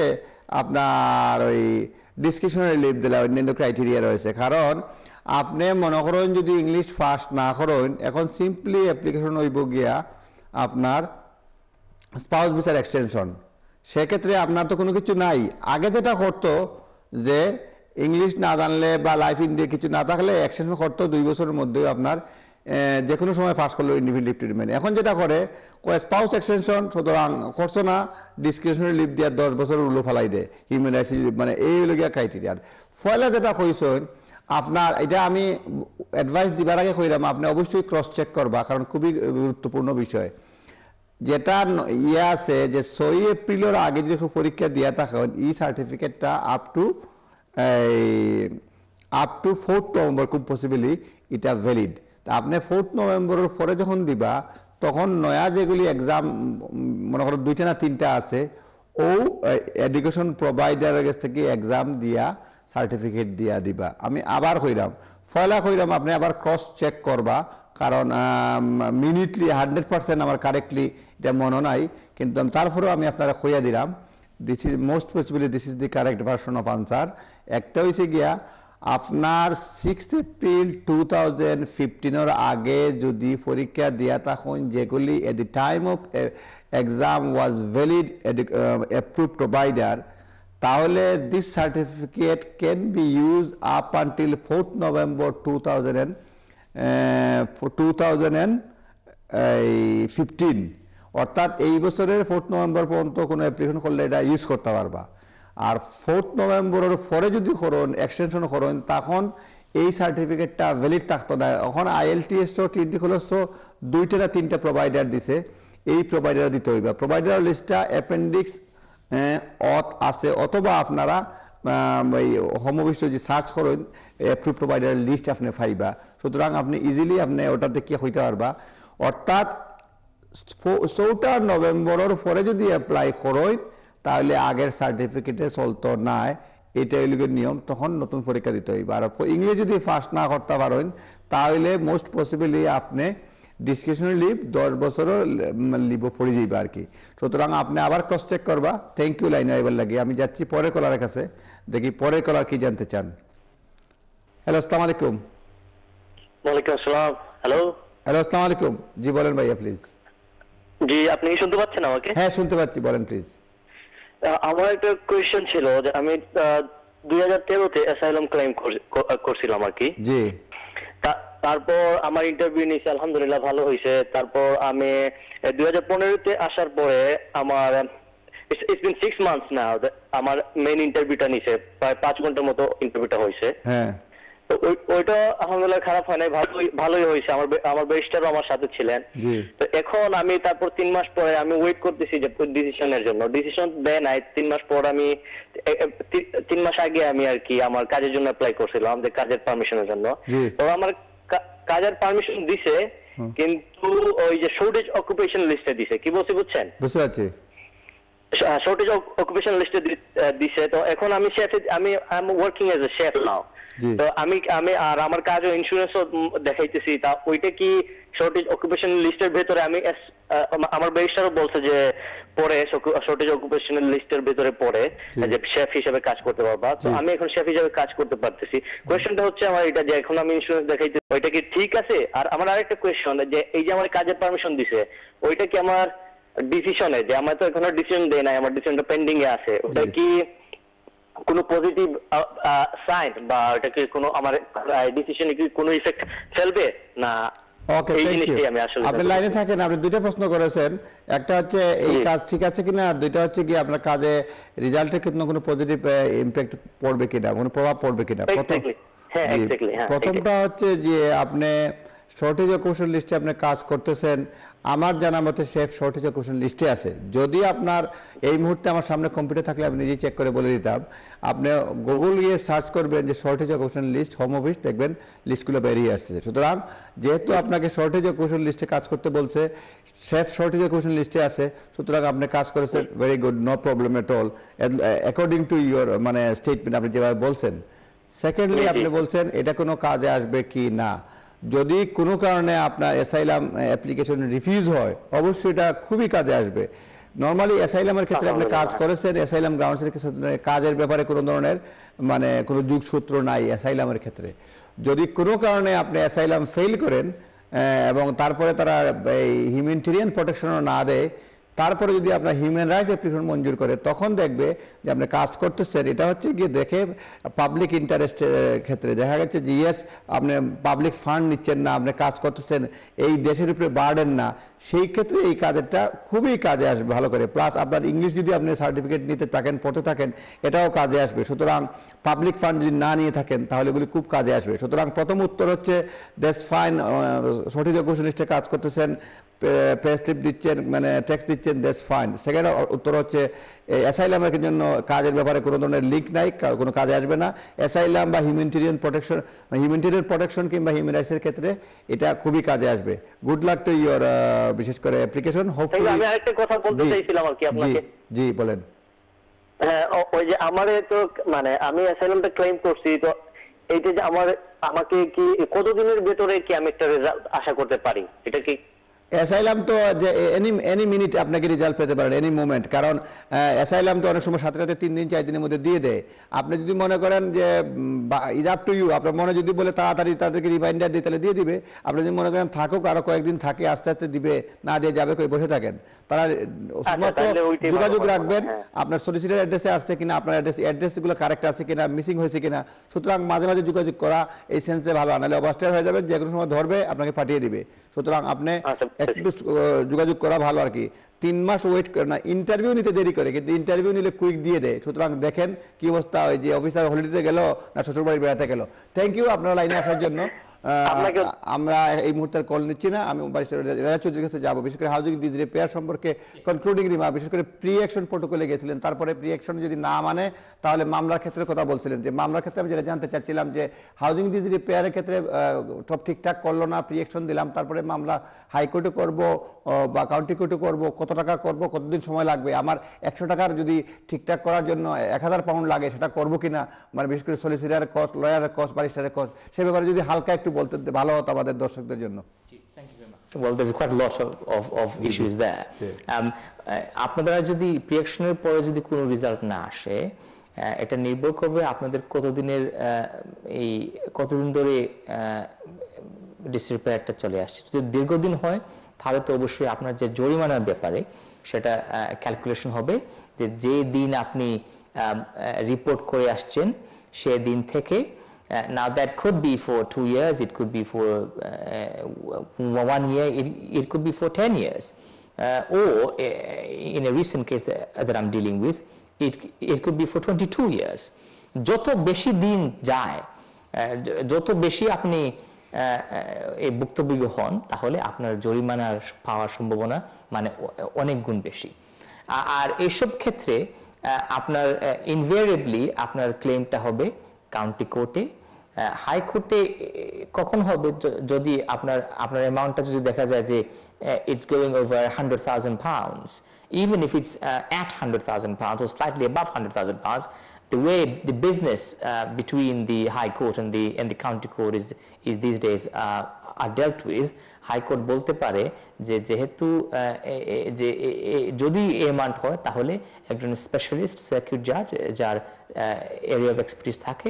[SPEAKER 1] আপনার ওই ডিসক্রিপশনারি লিভ দিলে অন্যান্য ক্রাইটেরিয়া রয়েছে। কারণ আপনি মনে করেন যদি ইংলিশ ফার্স্ট না করেন, এখন সিম্পলি অ্যাপ্লিকেশন হইব গিয়া আপনার স্পাউস ভিসার এক্সটেনশন। সেক্ষেত্রে আপনার তো কোনো কিছু নাই। আগে যেটা করতো যে ইংলিশ না জানলে বা লাইফ ইন্ডিয়া কিছু না থাকলে এক্সটেনশন করতো 2 বছরের মধ্যে আপনার যে কোনো সময় পাস করলো ইন্ডিপেন্ডেন্ট লিভ ট্রিটমেন্ট। এখন যেটা করে স্পাউস এক্সটেনশন, সুতরাং করছো না ডিসক্রিপশনারি লিভ দিয়ে 10 বছরের উল্লো ফেলাই দেয় হিউম্যান রাইটস, মানে এই লগিয়া ক্রাইটেরিয়া। ফলে যেটা কইছেন আপনার, এটা আমি অ্যাডভাইস দিবার আগে কইলাম আপনি অবশ্যই ক্রস চেক করবা, কারণ খুবই গুরুত্বপূর্ণ বিষয়। যেটা আছে যে 6 এপ্রিলের আগে যে পরীক্ষা দিয়া থাকেন ই সার্টিফিকেটটা আপ টু 4th নভেম্বর খুব পসিবলি এটা ভ্যালিড। তা আপনি 4th নভেম্বরের পরে যখন দিবা তখন নয়া যেগুলি এক্সাম মনে করো 2টা না 3টা আছে, ও এডুকেশন প্রোভাইডারের কাছ থেকে এক্সাম দিয়া সার্টিফিকেট দিয়া দিবা। আমি আবার কইরাম ফয়লা কইরাম আপনি আবার ক্রস চেক করবা, কারণ মিনিটলি 100% আমার কারেক্টলি এটা মনে নাই, কিন্তু তারপরেও আমি আপনারা কইয়া দিলাম this is most possibly this is the correct version of answer. একটা হয়েছে গিয়া আপনার 6th এপ্রিল 2015 আগে যদি পরীক্ষা দিয়া তখন যেগুলি at the time of exam was valid approve provider, তাহলে this certificate can be use up until 4th November 2015, অর্থাৎ এই বছরের 4th নভেম্বর পর্যন্ত কোনো অ্যাপ্লিকেশন করলে এটা ইউজ করতে পারবা। আর 4th নভেম্বরের পরে যদি করেন এক্সটেনশন করেন তখন এই সার্টিফিকেটটা ভ্যালিড থাকতো না। এখন IELTS তো টিটি খোলস দুইটা না তিনটা প্রোভাইডার দিছে, এই প্রোভাইডার দিতে হইবা। প্রোভাইডার লিস্টটা অ্যাপেন্ডিক্স অথ আছে, অথবা আপনারা এই হোম অফিসে যে সার্চ করেন অ্যাপ্রুভ প্রোভাইডার লিস্ট আপনি পাইবা। সুতরাং আপনি ইজিলি আপনি ওটা দেখে হইতে পারবা। অর্থাৎ 4 নভেম্বরের পরে যদি অ্যাপ্লাই করেন তাহলে আগের সার্টিফিকেটে চলতো না, এটা হইল নিয়ম। তখন নতুন পরীক্ষা দিতে হইবে। আর ইংলিশ যদি ফার্স্ট না করতে পারেন তাহলে মোস্ট পসিবলি আপনি ডিসক্রিপশনারি লিভ 10 বছরের লিভও পড়ে যাইবে আর কি। সুতরাং আপনি আবার ক্রস চেক করবা। থ্যাংক ইউ লাইনে আইবার লাগে। আমি যাচ্ছি পরের কলারের কাছে, দেখি পরের কলার কি জানতে চান। হ্যালো, আসসালামু আলাইকুম।
[SPEAKER 7] ওয়ালাইকুম আসসালাম। হ্যালো
[SPEAKER 1] হ্যালো, আসসালামু আলাইকুম। জি বলেন ভাইয়া প্লিজ।
[SPEAKER 7] জি, আপনি কি শুনতে পাচ্ছেন আমাকে?
[SPEAKER 1] হ্যাঁ শুনতে পাচ্ছি, বলেন প্লিজ।
[SPEAKER 7] আমার একটা কোয়েশ্চেন ছিল যে আমি 2013-তে অ্যাসাইলাম ক্লেম করছিলাম আর কি।
[SPEAKER 1] জি।
[SPEAKER 7] তারপর আমার ইন্টারভিউ নিয়েছে, আলহামদুলিল্লাহ ভালো হয়েছে। তারপর আমি 2015-তে আসার পরে আমার it's been 6 months now আমার মেইন ইন্টারভিউটা নিছে, প্রায় 5 ঘন্টার মতো ইন্টারভিউটা হয়েছে।
[SPEAKER 1] হ্যাঁ।
[SPEAKER 7] তো ওইটা আলহামদুলিল্লাহ খারাপ হয় নাই, ভালোই হয়েছে। আমার ব্যারিস্টারও আমার সাথে ছিলেন। তো এখন আমি তারপর 3 মাস পরে আমি ওয়েট করতেছি যে ডিসিশনের জন্য। ডিসিশন দেয় নাই। 3 মাস পর আমি 3 মাস আগে আমি আর কি আমার কাজের জন্য অ্যাপ্লাই করছিলাম, যে কাজের পারমিশনের জন্য। তো আমার কাজের পারমিশন দিছে, কিন্তু ওই যে শর্টেজ অকুপেশন লিস্টে দিছে। কি বলছি বুঝছেন?
[SPEAKER 1] বুঝতে পারছি।
[SPEAKER 7] শর্টেজ অকুপেশন লিস্টে দিছে। তো এখন আমি I am working as a chef now. তো আমি আর আমার কাজও ইন্স্যুরেন্সও দেখাইতেছি। তা ওইটা কি শর্টেজ অকুপেশন লিস্টের ভেতরে? আমি আমার ব্যারিস্টারও বলছে যে পরে শর্টেজ অকুপেশন লিস্টের ভেতরে পড়ে যে শেফ হিসেবে কাজ করতে পারবা। তো আমি এখন শেফ হিসেবে কাজ করতে পারতেছি। কোয়েশ্চেনটা হচ্ছে আমার এটা যে এখন আমি ইন্স্যুরেন্স দেখাইতে, ওইটা কি ঠিক আছে? আর আমার আরেকটা কোয়েশ্চন, যে এই যে আমার কাজের পারমিশন দিছে, ওইটা কি আমার ডিসিশনে, যে আমার তো এখনো ডিসিশন দেয় নাই, আমার ডিসিশনটা পেন্ডিং এ আছে, ওটা কি কোনো পজিটিভ সাইন, বা এটা কি কোনো আমার ডিসিশনে কি কোনো ইফেক্ট ফেলবে না?
[SPEAKER 1] Okay, thank you. আপনি লাইনে থাকেন। আপনি দুইটা প্রশ্ন করেছেন, একটা হচ্ছে এই কাজ ঠিক আছে কিনা, দুইটা হচ্ছে কি আপনার কাজে রেজাল্টের ক্ষেত্রে কোনো পজিটিভ ইমপ্যাক্ট পড়বে কিনা, কোনো প্রভাব পড়বে কিনা। প্রথমটা হচ্ছে যে আপনি শর্টেজ অকুপেশন লিস্টে আপনি কাজ করতেছেন, আমার জানা মতে শেফ শর্টেজ অকুপেশন লিস্টে আছে। যদি আপনার এই মুহূর্তে আমার সামনে কম্পিউটার থাকলে আমি নিজেই চেক করে বলে দিতাম। আপনি গুগল গিয়ে সার্চ করবেন যে shortage occupation list home office, দেখবেন লিস্টগুলো বেরিয়ে আসছে। সুতরাং যেহেতু আপনাকে শর্টেজ অকুপেশন লিস্টে কাজ করতে বলছে, শেফ শর্টেজ অকুপেশন লিস্টে আছে, সুতরাং আপনি কাজ করেছেন, very good, no problem at all, according to your মানে স্টেটমেন্ট আপনি যেভাবে বলছেন। সেকেন্ডলি আপনি বলছেন এটা কোনো কাজে আসবে কি না। যদি কোনো কারণে আপনার অ্যাসাইলাম অ্যাপ্লিকেশন রিফিউজ হয়, অবশ্যই এটা খুবই কাজে আসবে। নর্মালি অ্যাসাইলামের ক্ষেত্রে আপনি কাজ করেছেন, অ্যাসাইলাম গ্রাউন্ডসের ক্ষেত্রে কাজের ব্যাপারে কোনো ধরনের মানে কোনো যোগসূত্র নাই অ্যাসাইলামের ক্ষেত্রে। যদি কোনো কারণে আপনি অ্যাসাইলাম ফেল করেন এবং তারপরে তারা এই হিউম্যানিটেরিয়ান প্রোটেকশনও না দেয়, তারপরে যদি আপনার হিউম্যান রাইটস অ্যাপ্লিকেশন মঞ্জুর করে, তখন দেখবে যে আপনি কাজ করতেছেন। এটা হচ্ছে গিয়ে দেখে পাবলিক ইন্টারেস্টের ক্ষেত্রে দেখা গেছে যে ইয়েস আপনি পাবলিক ফান্ড নিচ্ছেন না, আপনি কাজ করতেছেন, এই দেশের উপরে বার্ডেন না, সেই ক্ষেত্রে এই কাজেরটা খুবই কাজে আসবে ভালো করে। প্লাস আপনার ইংলিশ যদি আপনি সার্টিফিকেট নিতে থাকেন, পড়তে থাকেন, এটাও কাজে আসবে। সুতরাং পাবলিক ফান্ড যদি না নিয়ে থাকেন তাহলে এগুলি খুব কাজে আসবে। সুতরাং প্রথম উত্তর হচ্ছে দ্যাটস ফাইন, সঠিক অকুপেশন লিস্টে কাজ করতেছেন, পে স্লিপ দিচ্ছেন, মানে ট্যাক্স দিচ্ছেন, দ্যাটস ফাইন। সেকেন্ড উত্তর হচ্ছে অ্যাসাইলামের জন্য কাজের ব্যাপারে কোনো ধরনের লিঙ্ক নাই, কোনো কাজে আসবে না। অ্যাসাইলাম বা হিউম্যানিটেরিয়ান প্রোটেকশন কিংবা হিউম্যান রাইটসের ক্ষেত্রে এটা খুবই কাজে আসবে। গুড লাক টু ইউর বিশেষ করে অ্যাপ্লিকেশন। হোপফুলি
[SPEAKER 7] আমি আরেকটা কথা বলতে চাইছিলাম আর কি আপনাকে।
[SPEAKER 1] জি বলেন।
[SPEAKER 7] হ্যাঁ, ওই যে আমারে তো মানে আমি অ্যাসাইলামটা ক্লেম করছি, তো এইটা যে আমাকে কি কতদিনের ভেতরে কি আমি একটা রেজাল্ট আশা করতে পারি? এটা কি
[SPEAKER 1] অ্যাসাইলাম তো যে এনি মিনিট আপনাকে রেজাল্ট পেতে পারেন, এনি মোমেন্ট। কারণ অ্যাসাইলাম তো অনেক সময় সাথে সাথে 3 দিন 4 দিনের মধ্যে দিয়ে দেয়। আপনি যদি মনে করেন যে ইজ আপ টু ইউ, আপনার মনে যদি বলে তাড়াতাড়ি তাদেরকে রিমাইন্ডার দিয়ে তাহলে দিয়ে দিবে। আপনি যদি মনে করেন থাকুক আরো কয়েকদিন থাকে, আস্তে আস্তে দিবে, না দিয়ে যাবে, কই বসে থাকেন। তারা যোগাযোগ রাখবেন আপনার সলিসিটার অ্যাড্রেসে আসছে কিনা, আপনার অ্যাড্রেসগুলো কারেক্ট আছে কিনা, মিসিং হয়েছে কিনা। সুতরাং মাঝে মাঝে যোগাযোগ করা এই সেন্সে ভালো, আনালে অবস্থায় হয়ে যাবে, যে কোনো সময় ধরবে আপনাকে পাঠিয়ে দিবে। সুতরাং আপনি একটু যোগাযোগ করা ভালো আর কি। 3 মাস ওয়েট করে না, ইন্টারভিউ নিতে দেরি করে, কিন্তু ইন্টারভিউ নিলে কুইক দিয়ে দেয়। সুতরাং দেখেন কি অবস্থা, ওই যে অফিসার হলিডেতে গেল না শ্বশুরবাড়ি বেড়াতে গেল। থ্যাংক ইউ আপনারা লাইনে আসার জন্য। আমরা এই মুহূর্তে কল নিচ্ছি না, আমি ব্যারিস্টার রেজা চৌধুরীর কাছে যাবো। বিশেষ করে হাউজিং ডিজ রিপেয়ার সম্পর্কে কনক্লুডিং রিমার্ক, বিশেষ করে প্রি অ্যাকশন প্রোটোকলে গেছিলেন, তারপরে প্রি অ্যাকশন যদি না মানে তাহলে মামলার ক্ষেত্রে কথা বলছিলেন। যে মামলার ক্ষেত্রে আমি যেটা জানতে চাচ্ছিলাম যে হাউজিং ডিজ রিপেয়ারের ক্ষেত্রে সব ঠিকঠাক করলো না, প্রি অ্যাকশন দিলাম, তারপরে মামলা হাইকোর্টে করব বা কাউন্টি কোর্টে করব, কত টাকা করব, কতদিন সময় লাগবে, আমার 100 টাকার যদি ঠিকঠাক করার জন্য 1000 পাউন্ড লাগে সেটা করবো কিনা, মানে বিশেষ করে সলিসিটারের কস্ট, লয়ারের কস্ট, ব্যারিস্টারের কস্ট, সে ব্যাপারে যদি হালকা একটু বলতে ভালো হতো আমাদের দর্শকদের জন্য।
[SPEAKER 2] Well, there's quite a lot of issues there. আপনারা যদি প্রিঅ্যাকশনের পরে যদি কোনো রেজাল্ট না আসে, এটা নির্ভর করবে আপনাদের কতদিন ধরে ডিসরিপেয়ারটা চলে আসছে। যদি দীর্ঘদিন হয় তাহলে তো অবশ্যই আপনার যে জরিমানার ব্যাপারে সেটা ক্যালকুলেশন হবে, যে দিন আপনি রিপোর্ট করে আসছেন সেই দিন থেকে। Now that could be for 2 years, it could be for 1 year, it could be for 10 years. Or in a recent case that I'm dealing with, it could be for 22 years. যত বেশি দিন যায়, যত বেশি আপনি এই ভুক্তভোগী হন, তাহলে আপনার জরিমানার পাওয়ার সম্ভাবনা মানে অনেক গুণ বেশি। আর এইসব ক্ষেত্রে আপনার ইনভেরিয়েবলি আপনার ক্লেমটা হবে কাউন্টি কোর্টে। হাইকোর্টে কখন হবে, যদি আপনার অ্যামাউন্টটা যদি দেখা যায় যে it's going over 100,000 pounds, even if it's at 100,000 pounds or slightly above 100,000 pounds, the way the business between the High Court and the County Court is these days are dealt with, high court বলতে পারে যে যেহেতু যে যদি amount হয় তাহলে একজন specialist circuit জাজ যার এরিয়া অফ এক্সপার্টিস থাকে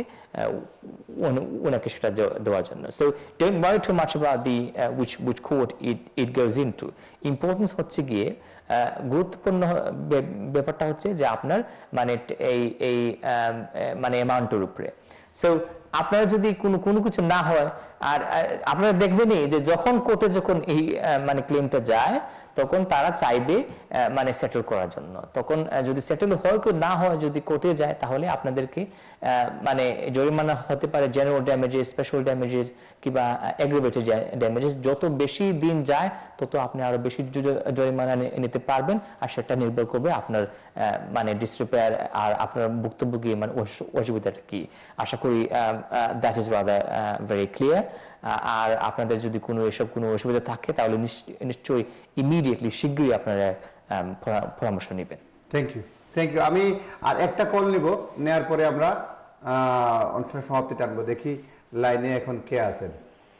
[SPEAKER 2] ওনাকে সেটা দেওয়ার জন্য। So don't worry too much about the which court it goes into. Importance হচ্ছে গিয়ে গুরুত্বপূর্ণ ব্যাপারটা হচ্ছে যে আপনার মানে এই মানে অ্যামাউন্টের উপরে। সো আপনারা যদি কোনো কিছু না হয়, আর আপনারা দেখবেনই যে যখন কোর্টে যখন এই মানে ক্লেমটা যায় তখন তারা চাইবে মানে সেটেল করার জন্য। তখন যদি সেটেল হয় কি না হয়, যদি কোর্টে যায় তাহলে আপনাদেরকে মানে জরিমানা হতে পারে জেনারেল ড্যামেজেস, স্পেশাল ড্যামেজেস কিংবা অ্যাগ্রিভেটেড ড্যামেজেস। যত বেশি দিন যায় তত আপনি আরো বেশি জরিমানা নিতে পারবেন, আর সেটা নির্ভর করবে আপনার মানে ডিসরিপেয়ার আর আপনার ভুক্তভোগী মানে অসুবিধাটা কি। আশা করি that is rather very clear. আর আপনাদের যদি কোনো অসুবিধা থাকে তাহলে নিশ্চয়ই ইমিডিয়েটলি শীঘ্রই আপনারা পরামর্শ নেবেন।
[SPEAKER 1] Thank you. আমি আর একটা কল নিব, নেওয়ার পরে আমরা অনুষ্ঠানের সমাপ্তি টানবো। দেখি লাইনে এখন কে আছেন।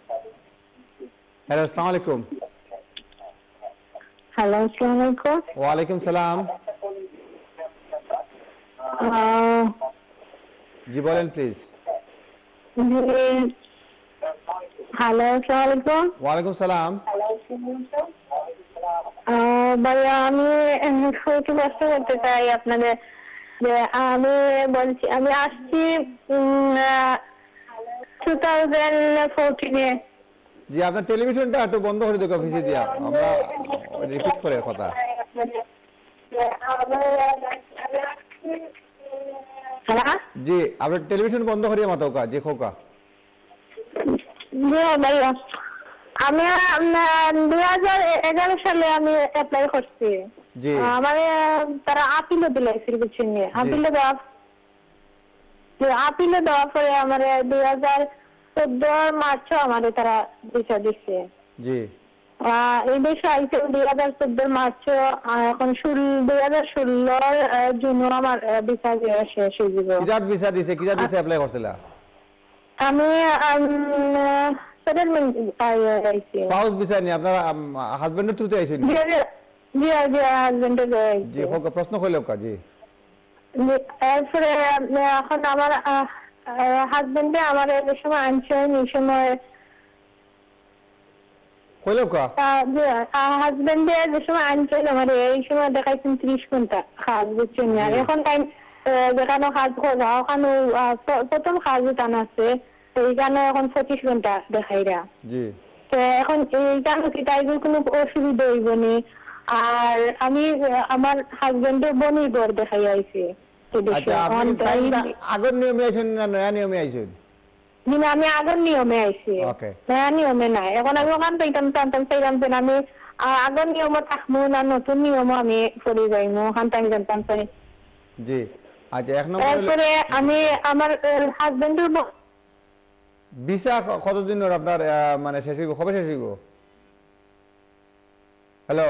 [SPEAKER 1] হ্যালো, আসসালামু আলাইকুম।
[SPEAKER 8] হ্যালো, আসসালামু আলাইকুম।
[SPEAKER 1] ওয়ালাইকুম সালাম। জি বলেন প্লিজ।
[SPEAKER 8] হ্যালো, আসসালামু আলাইকুম।
[SPEAKER 1] ওয়ালাইকুম সালাম।
[SPEAKER 8] ভাইয়া, আমি একটু প্রশ্ন করতে চাই আপনাদের। যে আমি বলছি, আমি আসছি 2014-এ।
[SPEAKER 1] জি, আপনার টেলিভিশনটা একটু বন্ধ করে দিও অফিসে দিয়া, আমরা রিপিট করে কথা। জি, আপনার টেলিভিশন বন্ধ করিয়ে মাতাও জি খোকা।
[SPEAKER 8] জি ভাইয়া, আমি 2011 সালে আমি অ্যাপ্লাই করছি।
[SPEAKER 1] জি,
[SPEAKER 8] আমার তারা আপিলও দিলাইছিল বুঝছেন, আপিলে দেওয়ার পরে আমার 2014 মার্চে আমার তারা ভিসা দিচ্ছে।
[SPEAKER 1] জি,
[SPEAKER 8] এই দেশে আইছে 2014 মার্চে, এখন 2016 জুন আমার ভিসা শেষ হয়ে যাবে।
[SPEAKER 1] কিজাত ভিসা দিছে, কিজাত ভিসা অ্যাপ্লাই করছিলা?
[SPEAKER 8] আমি সেটেলমেন্ট আইছি।
[SPEAKER 1] স্পাউস ভিসা নি, আপনার হাজবেন্ডের থ্রুতে আইছেন?
[SPEAKER 8] জি জি, হাজবেন্ডের আইছি।
[SPEAKER 1] জি হোক, প্রশ্ন কইলো কা? জি,
[SPEAKER 8] এরপরে এখন আমার হাজবেন্ডে আমার এই সময় আনছেন, এই সময়
[SPEAKER 1] কইলো কা?
[SPEAKER 8] হাজবেন্ডে যে সময় আনছেন আমার এই সময় দেখাইছেন 30 ঘন্টা কাজ, বুঝছেন না? এখন টাইম যেখানে কাজ করা, ওখানে প্রথম কাজ টান আছে, এইখানে এখন 25 ঘন্টা দেখাইরা।
[SPEAKER 1] জি,
[SPEAKER 8] তো এখন এইটা কি তাই কোনো অসুবিধা হইব নি? আর আমি আমার হাজবেন্ডের বোনই ঘর দেখাই আইছি।
[SPEAKER 1] আচ্ছা, আপনি আগের নিয়মে আইছেন না নয়া নিয়মে আইছেন?
[SPEAKER 8] আমি আগের নিয়মে আইছি, নয়া নিয়মে নাই। এখন আমি ওখান চাইতাম যে আমি আগের নিয়মে থাকবো না নতুন নিয়ম আমি করে যাইমু, ওখান থেকে জানতাম চাই।
[SPEAKER 1] জি আচ্ছা, এক নম্বর
[SPEAKER 8] তারপরে আমি আমার হাজবেন্ডের
[SPEAKER 1] ভিসা কতদিন আপনার মানে শেষ হইব, কবে শেষ হইব? হ্যালো,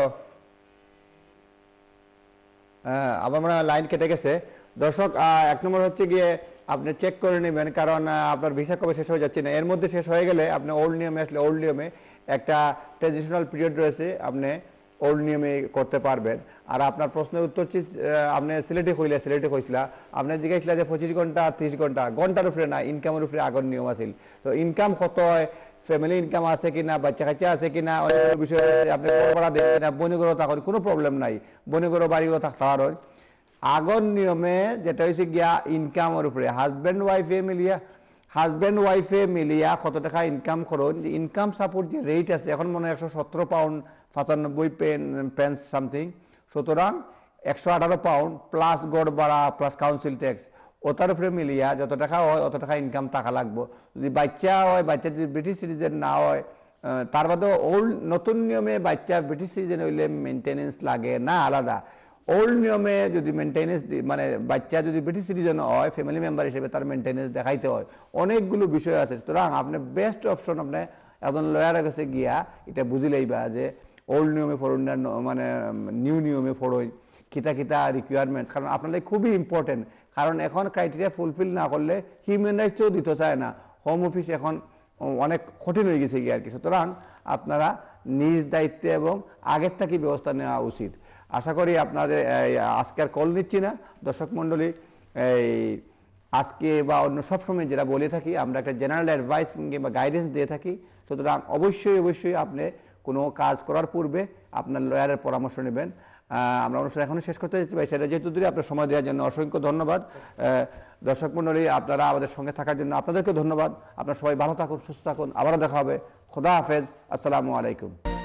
[SPEAKER 1] হ্যাঁ, আমার মনে হয় লাইন কেটে গেছে। দর্শক, এক নম্বর হচ্ছে গিয়ে আপনি চেক করে নেবেন, কারণ আপনার ভিসা কবে শেষ হয়ে যাচ্ছে না। এর মধ্যে শেষ হয়ে গেলে আপনি ওল্ড নিয়মে আসলে ওল্ড নিয়মে একটা ট্রানজিশনাল পিরিয়ড রয়েছে, আপনি ওল্ড নিয়মে করতে পারবেন। আর আপনার প্রশ্নের উত্তর হচ্ছে আপনি সিলেটে কইসলা আপনি জিজ্ঞাসা যে 25 ঘন্টা 30 ঘন্টা ঘন্টার উপরে না, ইনকামের উপরে আগের নিয়ম আছিল। তো ইনকাম কত হয়, ফ্যামিলি ইনকাম আছে কিনা, বাচ্চা কাচ্চা আছে কিনা, অনেক বিষয়ে আপনি ভাড়া দেন কিনা, বনিগড় থাকুন, কোনো প্রবলেম নাই, বনিগড় বাড়িগুলো থাকতে পারেন। আগর নিয়মে যেটা হয়েছে গিয়া ইনকামের উপরে হাজব্যান্ড ওয়াইফে মিলিয়া কত টাকা ইনকাম করুন, যে ইনকাম সাপোর্ট যে রেট আছে এখন মনে হয় 117 পাউন্ড 95 পেন্স সামথিং, সুতরাং 118 পাউন্ড প্লাস গড় ভাড়া প্লাস কাউন্সিল ট্যাক্স, ওটার উপরে মিলিয়া যত টাকা হয় অত টাকা ইনকাম টাকা লাগবে। যদি বাচ্চা হয়, বাচ্চা যদি ব্রিটিশ সিটিজেন না হয়, তার বাদেও ওল্ড নতুন নিয়মে বাচ্চা ব্রিটিশ সিটিজেন হইলে মেনটেনেন্স লাগে না, আলাদা। ওল্ড নিয়মে যদি মেনটেনেন্স মানে বাচ্চা যদি ব্রিটিশ সিটিজেন হয়, ফ্যামিলি মেম্বার হিসেবে তার মেনটেনেন্স দেখাইতে হয়, অনেকগুলো বিষয় আছে। সুতরাং আপনি বেস্ট অপশন আপনি একজন লয়ারের কাছে গিয়া এটা বুঝিলেইবা যে ওল্ড নিয়মে ফরুন না মানে নিউ নিয়মে ফরই, কিতা কিতা রিকোয়ারমেন্টস, কারণ আপনাদের খুবই ইম্পর্টেন্ট। কারণ এখন ক্রাইটেরিয়া ফুলফিল না করলে হিউম্যান রাইটসও দিতে চায় না, হোম অফিস এখন অনেক কঠিন হয়ে গেছে কি আর কি। সুতরাং আপনারা নিজ দায়িত্বে এবং আগের থেকে ব্যবস্থা নেওয়া উচিত। আশা করি আপনাদের আজকে আর কল নিচ্ছি না দর্শক মণ্ডলী, এই আজকে বা অন্য সবসময় যেটা বলে থাকি আমরা একটা জেনারেল অ্যাডভাইস কিংবা গাইডেন্স দিয়ে থাকি। সুতরাং অবশ্যই আপনি কোনো কাজ করার পূর্বে আপনার লয়ারের পরামর্শ নেবেন। আমরা অনুষ্ঠান এখনই শেষ করতে যাচ্ছি। ভাই সেটা যেহেতু আপনার সময় দেওয়ার জন্য অসংখ্য ধন্যবাদ। দর্শক মণ্ডলী, আপনারা আমাদের সঙ্গে থাকার জন্য আপনাদেরকে ধন্যবাদ। আপনারা সবাই ভালো থাকুন, সুস্থ থাকুন, আবারও দেখা হবে। খোদা হাফেজ, আসসালামু আলাইকুম।